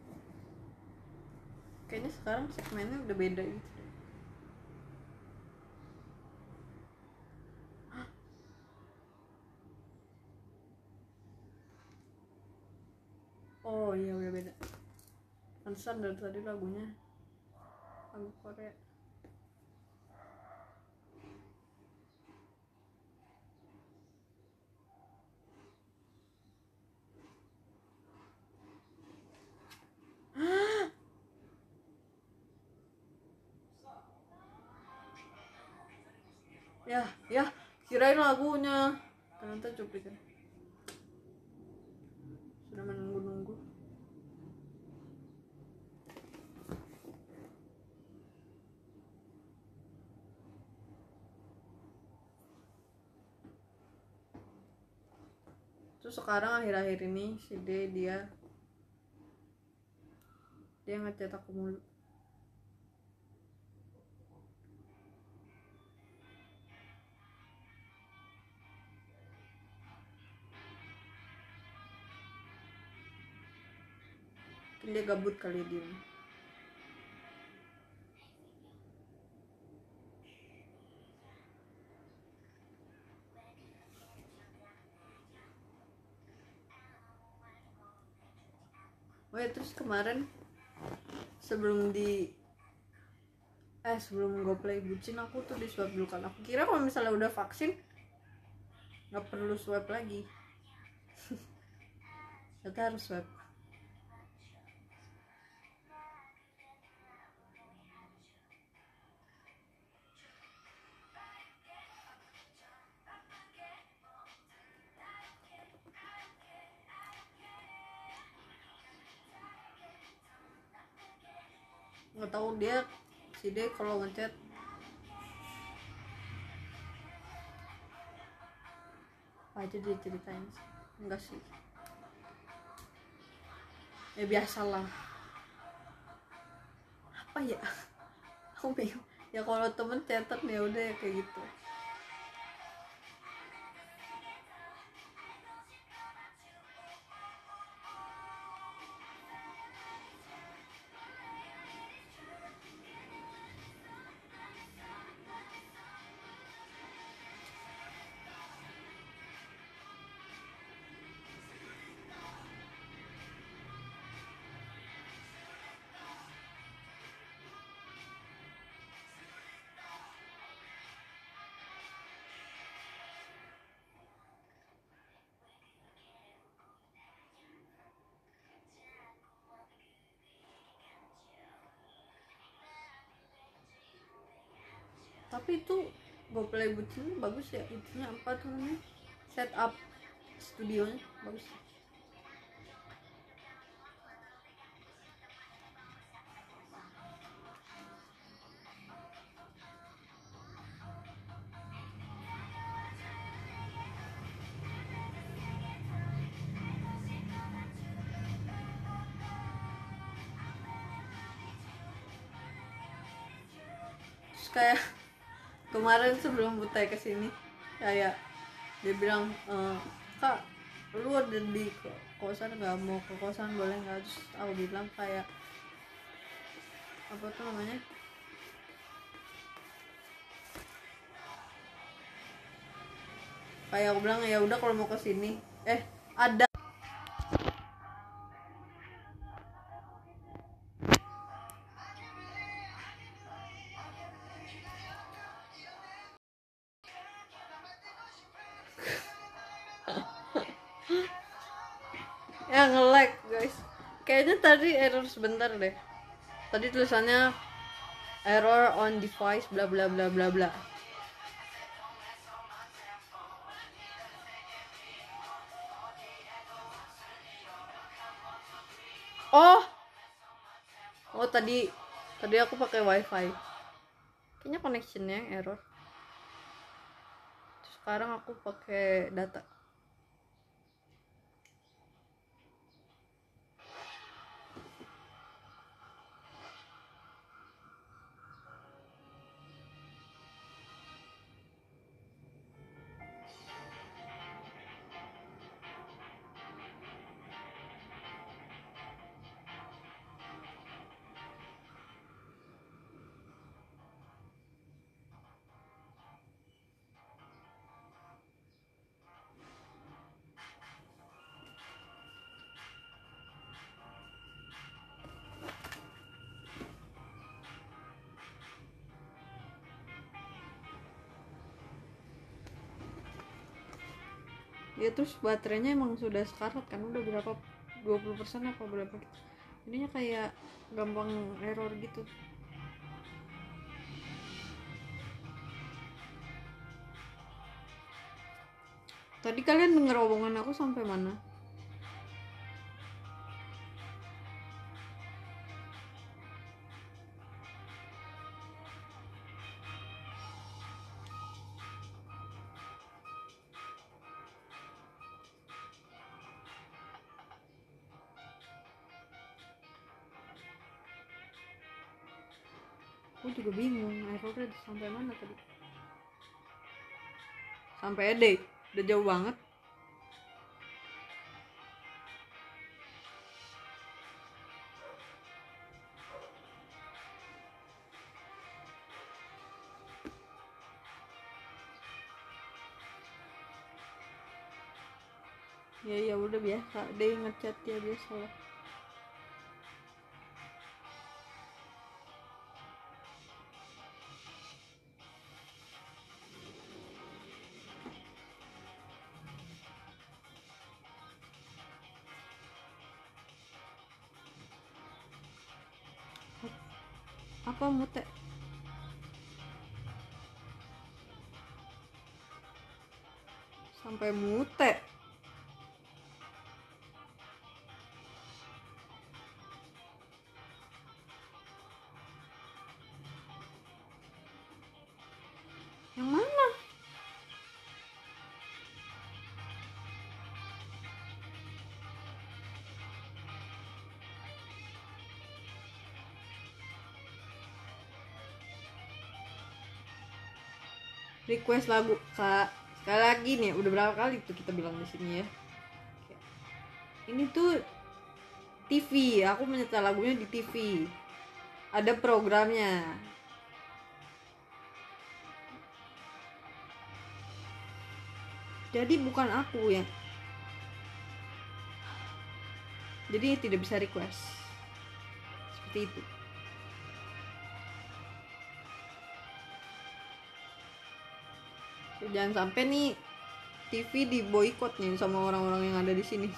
Kayaknya sekarang segmennya udah beda gitu. Oh iya udah beda. Pantesan dari tadi lagunya lagu Korea. Ya, kirain lagunya. Ternyata cuplikan. Sudah menunggu-nunggu. Terus sekarang akhir-akhir ini si D dia ngechat aku mulu. Dia gabut kali dia. Oh ya, terus kemarin sebelum gue play bucin aku tuh di swab dulu kan. Aku kira kalau misalnya udah vaksin nggak perlu swab lagi. Ternyata harus swab. Nggak tahu dia si D kalau ngechat apa aja dia ceritain sih. Enggak sih, ya biasalah. Apa ya, aku bingung ya. Kalau temen chatan ya udah ya kayak gitu. Tapi itu GoPlay bucin bagus ya, itunya apa tuh namanya, setup studionya bagus. Terus kayak kemarin sebelum Butai kesini kayak dia bilang, Kak lu ada di kosan nggak, mau ke kosan boleh nggak? Terus aku bilang kayak apa tuh namanya, kayak aku bilang ya udah kalau mau kesini ada. Ya nge-lag guys, kayaknya tadi error sebentar deh. Tadi tulisannya error on device bla bla bla bla bla. Oh tadi aku pakai wifi, kayaknya connectionnya yang error. Terus sekarang aku pakai data. Ya terus baterainya emang sudah sekarat kan, udah berapa 20% apa berapa gitu. Ininya kayak gampang error gitu. Tadi kalian denger omongan aku sampai mana? Aku juga bingung errornya sampai mana tadi. Sampai deh, udah jauh banget. Ya udah biasa deh ngechat ya, biasa lah. Apa mute? Sampai mute. Yang mana? Request lagu Kak. Sekali lagi nih, udah berapa kali tuh kita bilang di sini ya. Ini tuh TV, aku menyetel lagunya di TV. Ada programnya. Jadi bukan aku ya. Jadi tidak bisa request. Seperti itu. Jangan sampai nih TV di boykot nih sama orang-orang yang ada di sini.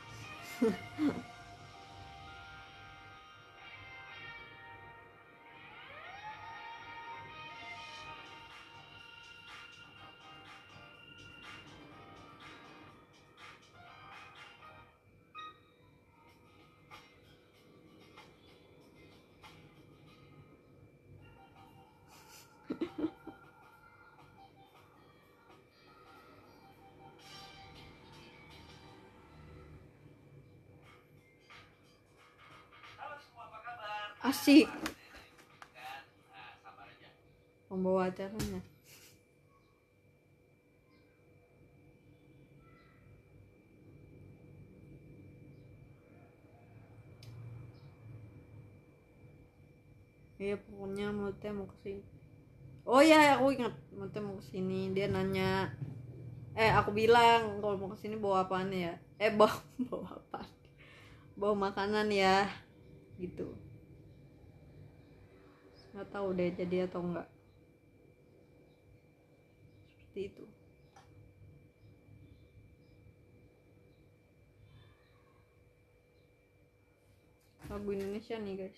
Halo semua, apa kabar? Asik Kan? Nah, sabar aja. pembawa acaranya. Iya pokoknya Mute mau kesini. Oh ya aku ingat Mute mau kesini. Dia nanya, aku bilang kalau mau kesini bawa apaan ya? Bawa bawa apa? Bawa makanan ya, gitu. Nggak tahu deh jadi atau enggak. Seperti itu. Lagu Indonesia nih guys.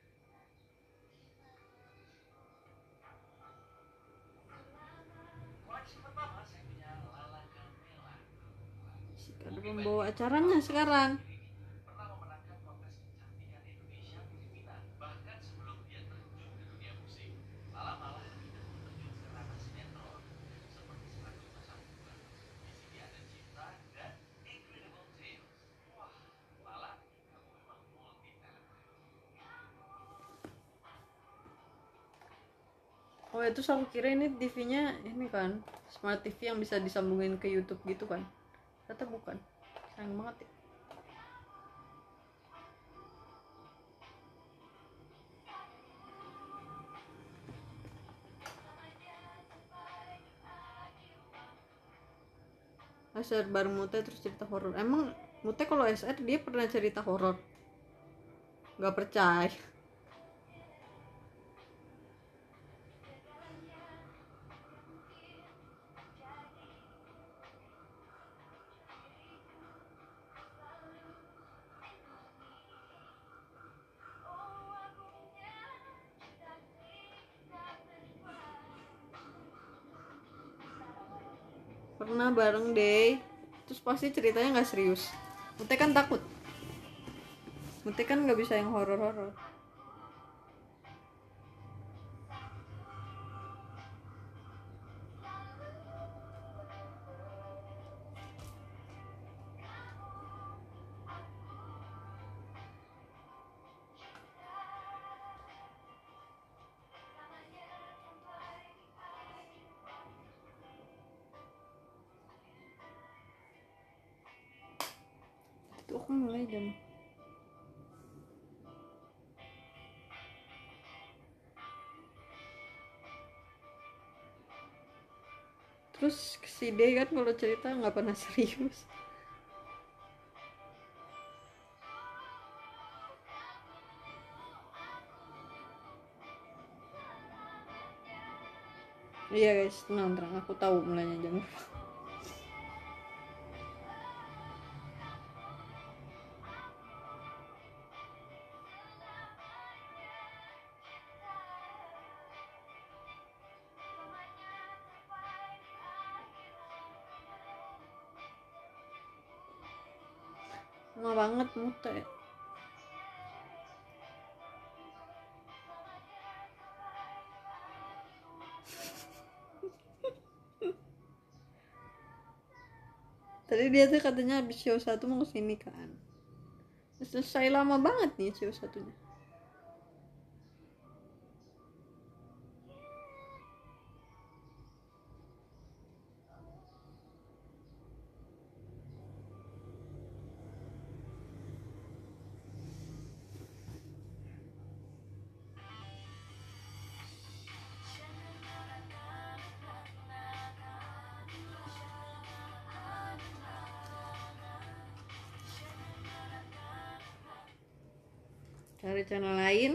Koleksi pertama saya punya Lala Carmela. Ada pembawa acaranya sekarang. Pernah memenangkan kontes kecantikan Indonesia Filipina. Bahkan sebelum dia terjun ke dunia musik, Lala malah terjun ke ranah sinetron seperti Seragam Pasangkuan. Di sini ada Cinta dan Incredible Tales. Wah, Lala, kamu memang multi talent. Oh itu aku kira ini TV-nya ini kan smart TV yang bisa disambungin ke YouTube gitu kan. Ternyata bukan. Sayang banget ya. SR bareng Mute terus cerita horor. Emang Mute kalau SR dia pernah cerita horor? Gak percaya. pernah bareng deh, terus pasti ceritanya nggak serius. Mute kan takut, Mute kan nggak bisa yang horor-horor. Itu aku mulai jam terus si D kan kalau cerita nggak pernah serius. Iya guys, tenang tenang, aku tahu mulainya jam berapa. Lama banget Mute. Tadi dia tuh katanya habis show 1 mau kesini kan. Selesai lama banget nih show 1-nya. Cari channel lain.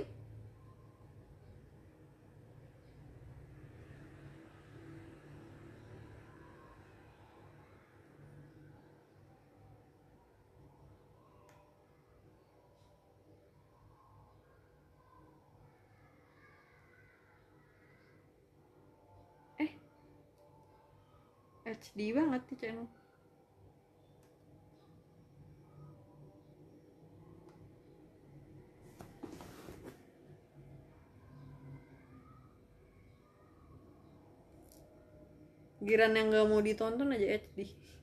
HD banget nih channel. Giran yang gak mau ditonton aja HD.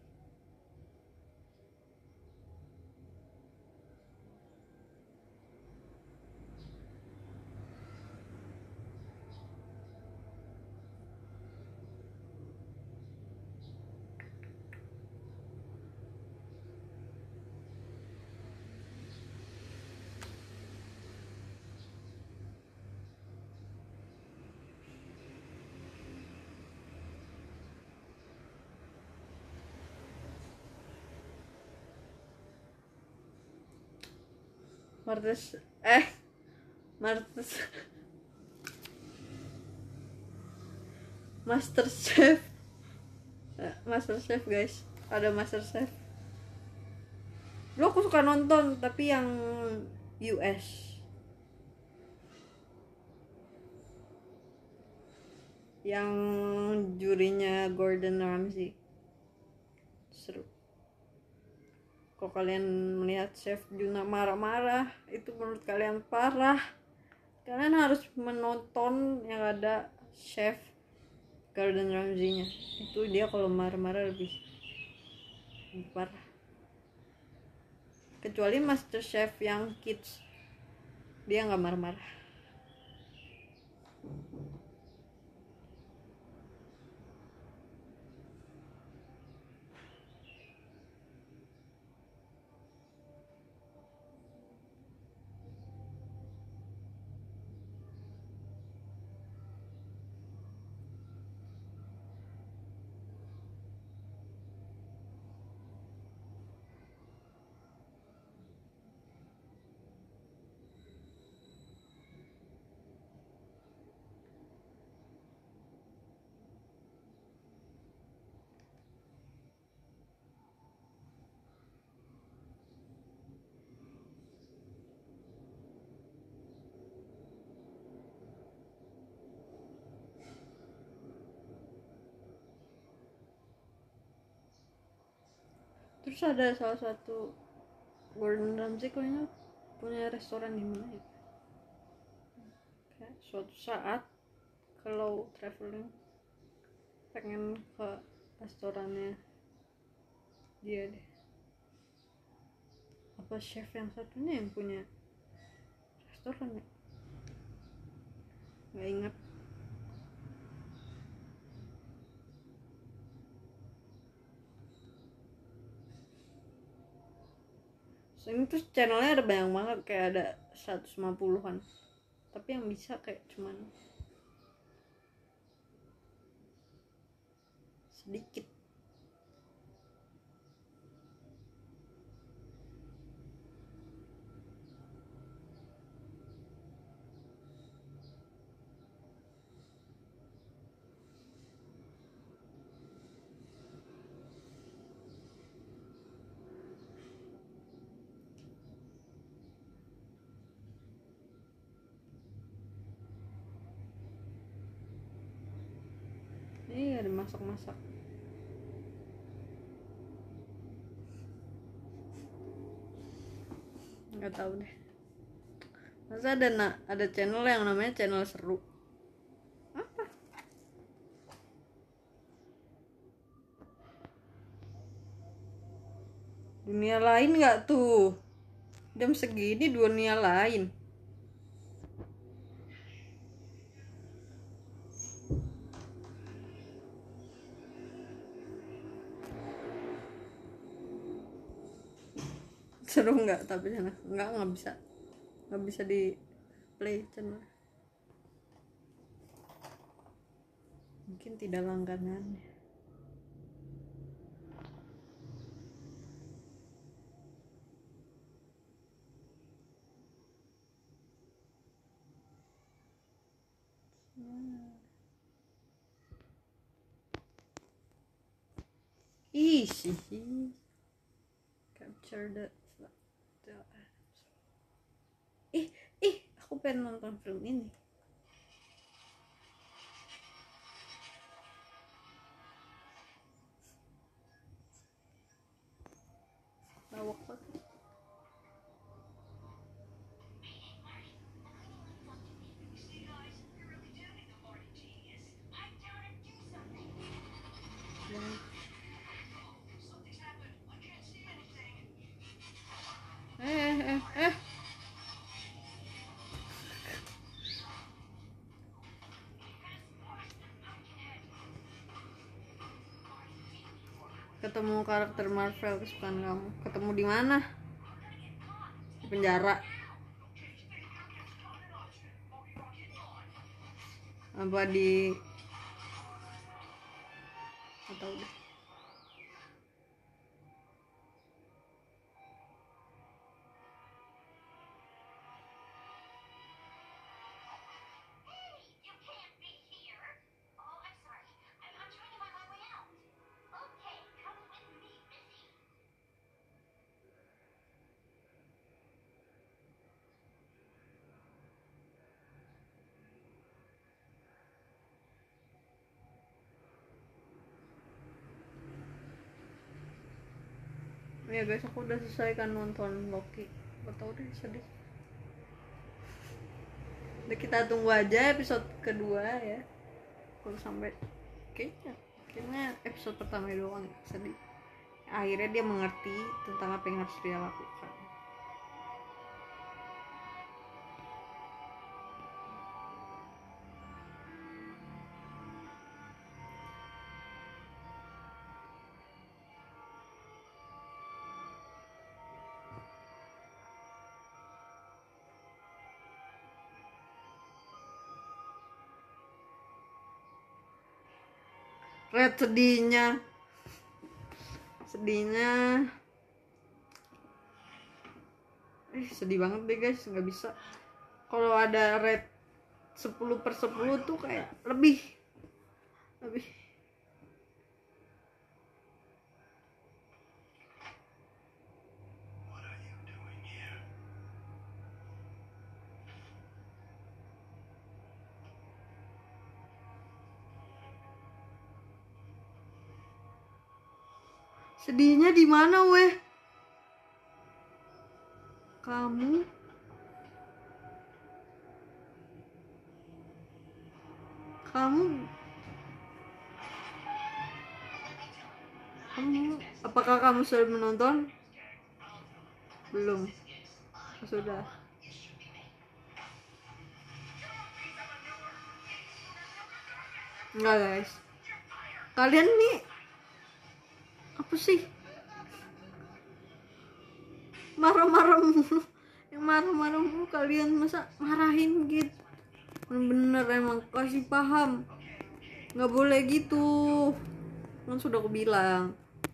Martes Martes Masterchef. Masterchef guys, ada Masterchef. Dulu aku suka nonton tapi yang US, yang jurinya Gordon Ramsay. Seru. Kalau kalian melihat Chef Juna marah-marah, itu menurut kalian parah, kalian harus menonton yang ada Chef Gordon Ramsay-nya. Itu dia kalau marah-marah lebih parah. Kecuali Master Chef yang kids, dia nggak marah-marah. Terus ada salah satu Gordon Ramsay kayaknya punya restoran di mana ya, kayak suatu saat kalau traveling pengen ke restorannya dia deh. Apa chef yang satunya yang punya restoran ya, nggak ingat. So, ini tuh channelnya ada banyak banget, kayak ada 150-an, tapi yang bisa kayak cuman sedikit. Ini ada masak-masak. Nggak tahu deh. Masa ada channel yang namanya channel seru? Apa? Dunia lain nggak tuh? Jam segini dunia lain. Seru nggak? Tapi nggak bisa di play channel. Mungkin tidak langganan. Easy. Capture the aku pengen nonton film ini. Lawak banget. Ketemu karakter Marvel kesukaan kamu. Ketemu di mana? Di penjara. Apa di atau deh. Ya guys, aku udah selesai kan nonton Loki. Gak tau deh, sedih. Udah, kita tunggu aja episode kedua ya. Kalau sampai kayaknya episode pertama doang ya, sedih. Akhirnya dia mengerti tentang apa yang harus dia lakukan. Red sedihnya sedih banget deh guys, nggak bisa. Kalau ada red 10/10 tuh kayak lebih Sedihnya di mana weh? Kamu kamu apakah kamu sudah menonton? Belum. Sudah. Enggak guys, kalian nih apa sih marah-marah mulu, yang marah-marah mulu kalian, masa marahin gitu? Bener-bener emang kasih paham, nggak boleh gitu, kan sudah aku bilang.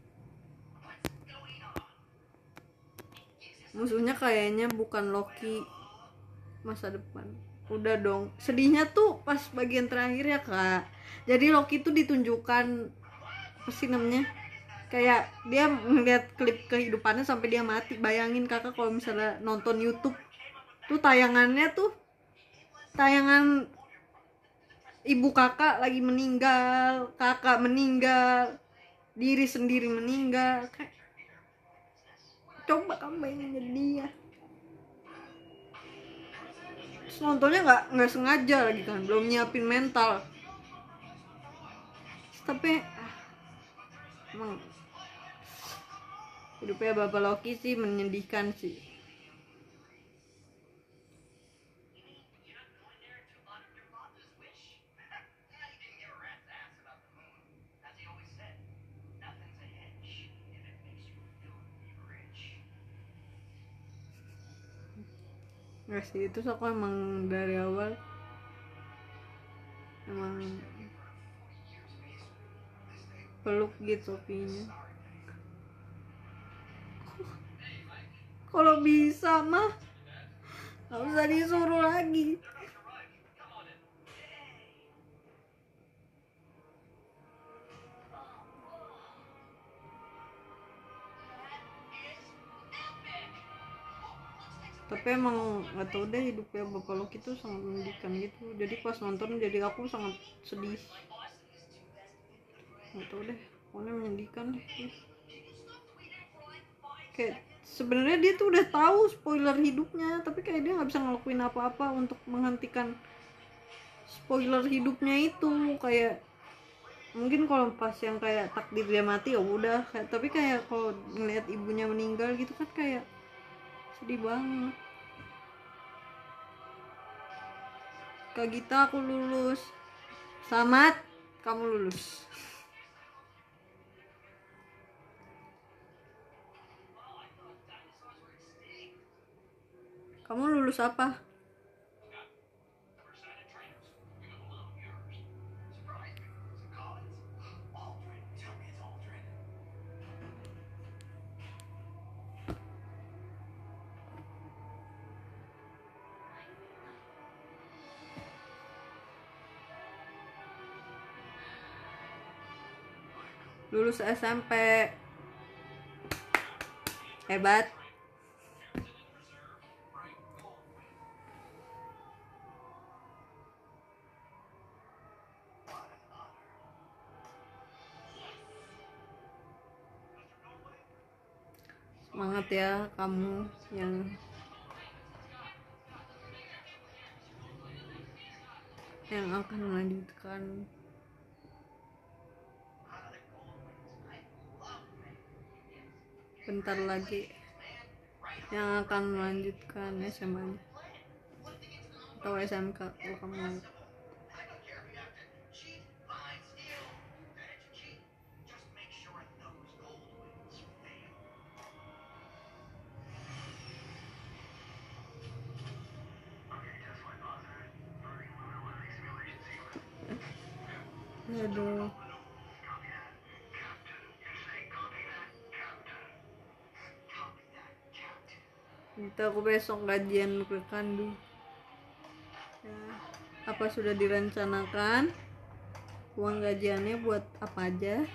Musuhnya kayaknya bukan Loki masa depan. Udah dong, sedihnya tuh pas bagian terakhir ya kak. Jadi Loki tuh ditunjukkan apa sih namanya, kayak dia ngeliat klip kehidupannya sampai dia mati. Bayangin kakak kalau misalnya nonton YouTube tuh tayangannya tuh tayangan ibu kakak lagi meninggal, kakak meninggal, diri sendiri meninggal. Kayak, coba kamu bayangin jadi dia. Terus nontonnya nggak sengaja lagi kan, belum nyiapin mental. Tapi emang hidupnya Bapak Loki sih menyedihkan sih. Nggak sih, itu aku emang dari awal emang peluk gitu Sofinya. Kalau bisa mah nggak usah disuruh lagi. Tapi emang nggak tahu deh, hidupnya Bapak Loki tuh sangat menyedihkan gitu. Jadi pas nonton jadi aku sangat sedih. Nggak tahu deh, pokoknya menyedihkan deh. Kayak sebenarnya dia tuh udah tahu spoiler hidupnya, tapi kayak dia nggak bisa ngelakuin apa-apa untuk menghentikan spoiler hidupnya itu. Kayak mungkin kalau pas yang kayak takdir dia mati ya udah, tapi kayak kalau ngeliat ibunya meninggal gitu kan kayak sedih banget. Kak Gita, aku lulus. Selamat, kamu lulus. Kamu lulus apa? Lulus SMP. Hebat. Semangat ya kamu yang akan melanjutkan. Bentar lagi yang akan melanjutkan SMA-nya atau SMK kalau kamu mau. Aduh. Minta aku besok gajian Rekandu. Ya, apa sudah direncanakan uang gajiannya buat apa aja?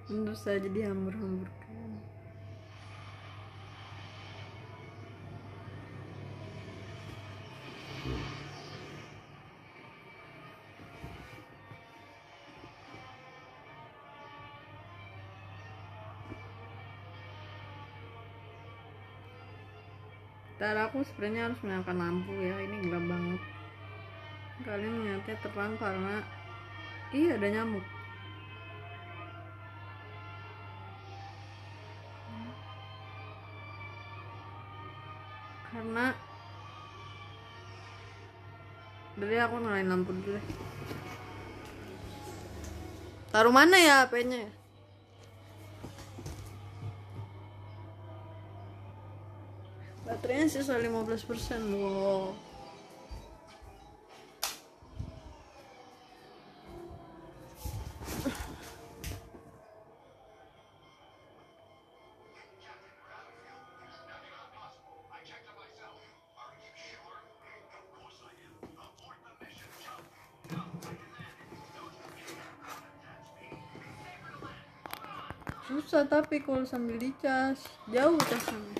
tentu saja dihambur-hamburkan. Ntar aku sebenarnya harus menyalakan lampu ya, ini gelap banget. Kalian melihatnya terang karena ada nyamuk. Karena dari aku nyalain lampu dulu deh. Taruh mana ya HP-nya? Baterainya sisa 15%. Wow. Susah tapi kalau sambil dicas jauh casnya.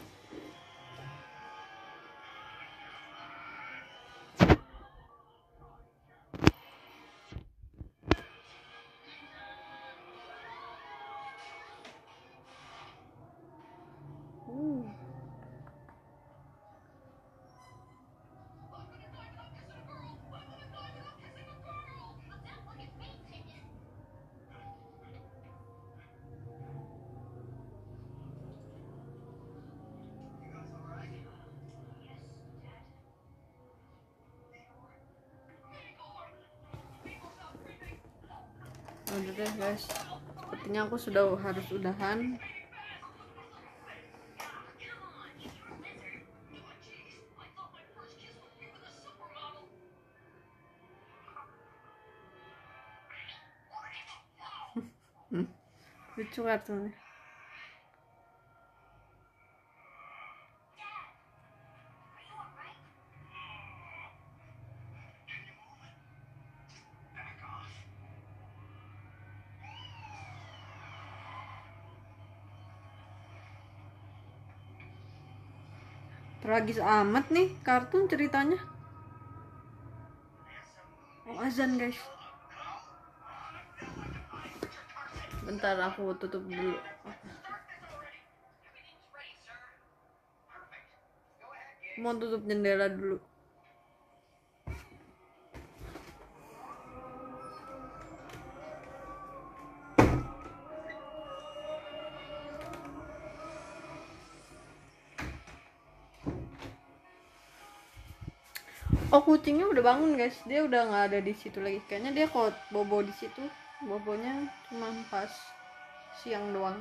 Udah deh guys, sepertinya aku sudah harus udahan. Lucu kartunya. Tragis amat nih kartun ceritanya. Oh, azan guys. Bentar aku tutup dulu. Mau tutup jendela dulu. Oh, kucingnya udah bangun guys, dia udah nggak ada di situ lagi. Kayaknya dia kalau bobo di situ, bobonya cuma pas siang doang.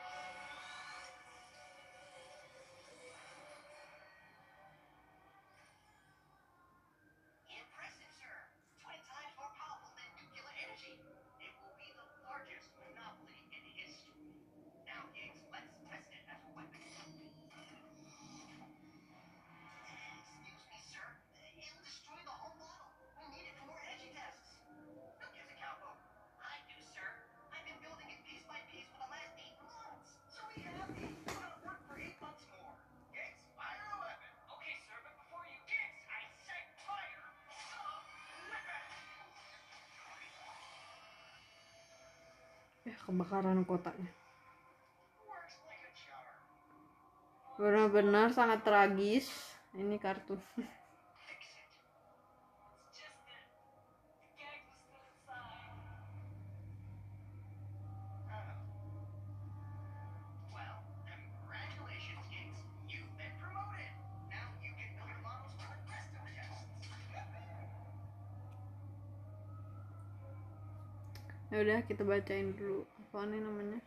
Kebakaran kotanya benar-benar sangat tragis ini kartun. Ya udah, kita bacain dulu apa nih namanya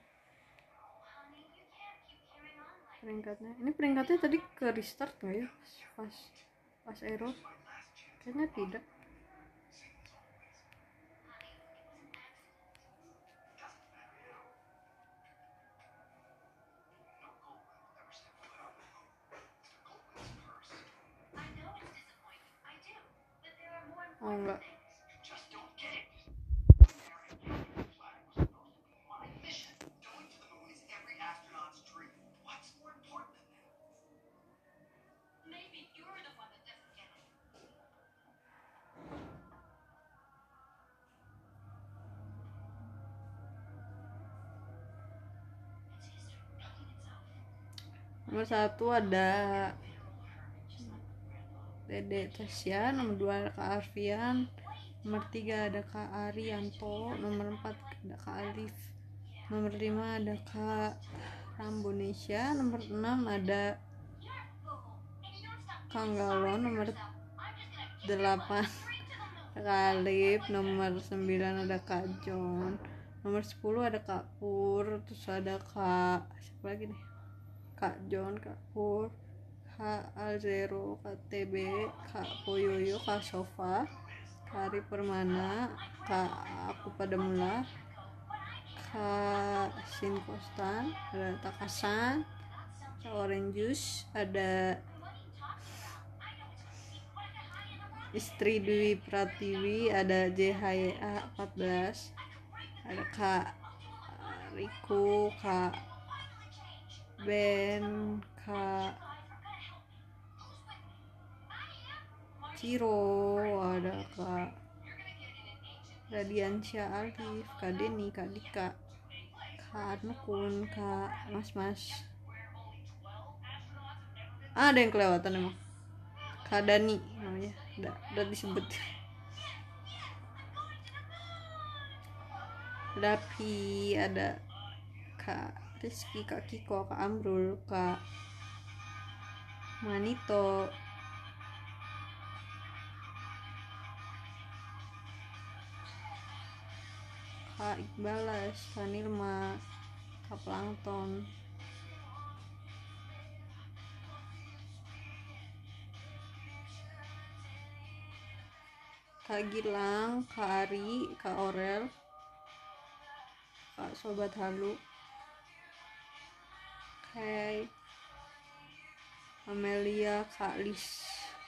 peringkatnya. Ini peringkatnya tadi ke restart nggak ya pas error? Kayaknya tidak. Oh enggak. Nomor 1 ada Dede Tasya, nomor 2 ada Kak Arfian, nomor 3 ada Kak Arianto, nomor 4 ada Kak Alif, nomor 5 ada Kak Rambonesia, nomor 6 ada Kang Galon, nomor 8 Kak Alif, nomor 9 ada Kak John, nomor 10 ada Kak Pur, terus ada Kak siapa lagi nih, Kak John, Kak Pur, Kak Alzero, Kak TB, Kak Poyoyo, Kak Sofa, Kak Ari Permana, Kak Aku Pada Mula, Kak Sin Kostan, ada Takasan, Kak Orange Juice, ada Istri Dwi Pratiwi, ada JHA 14, ada Kak Riku, Kak Ben, Kak Ciro, ada Kak Radiansyah Alif, Kak Deni, Kak Dika, Kak Nukun, Kak Mas, ada yang kelewatan emang, Kak Dani namanya, udah disebut, Dapi, ada Kak Rizky, Kak Kiko, Kak Amrul, Kak Manito, Kak Iqbalas, Kak Nirma, Kak Plankton, Kak Gilang, Kak Ari, Kak Orel, Kak Sobat Halu, Kak Amelia, Kak Lis,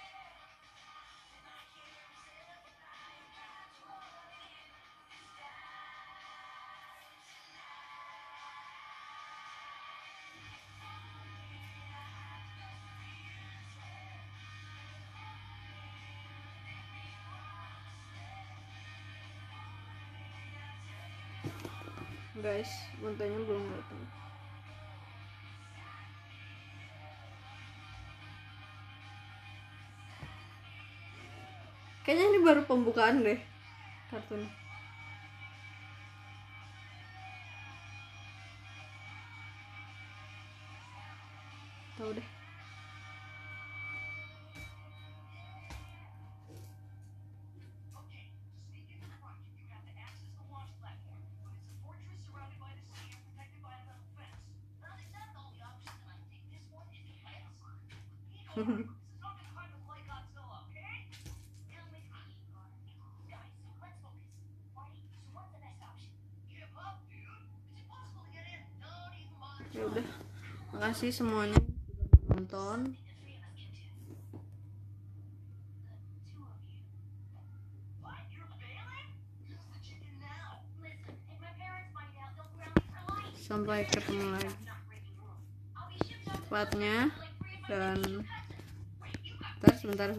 guys, mantannya belum datang. Kayaknya ini baru pembukaan deh kartun. Tahu deh. Ya udah, makasih semuanya sudah nonton. Sampai ketemu lagi tepatnya, dan sebentar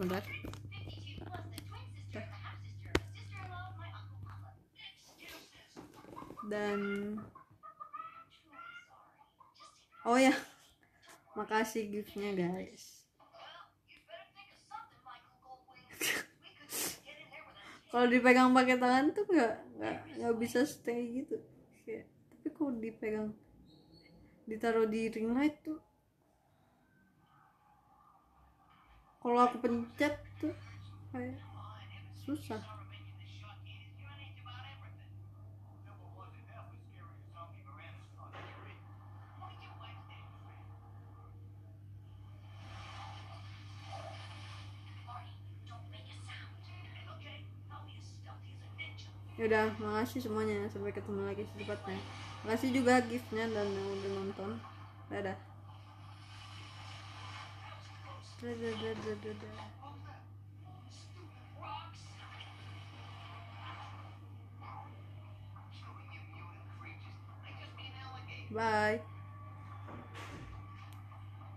dan oh ya, makasih giftnya guys. Kalau dipegang pakai tangan tuh nggak bisa stay gitu kayak, tapi kalau dipegang ditaruh di ring light tuh, kalau aku pencet tuh kayak susah. Yaudah, makasih semuanya, sampai ketemu lagi secepatnya. Makasih juga giftnya dan yang udah nonton. Dadah. Bye.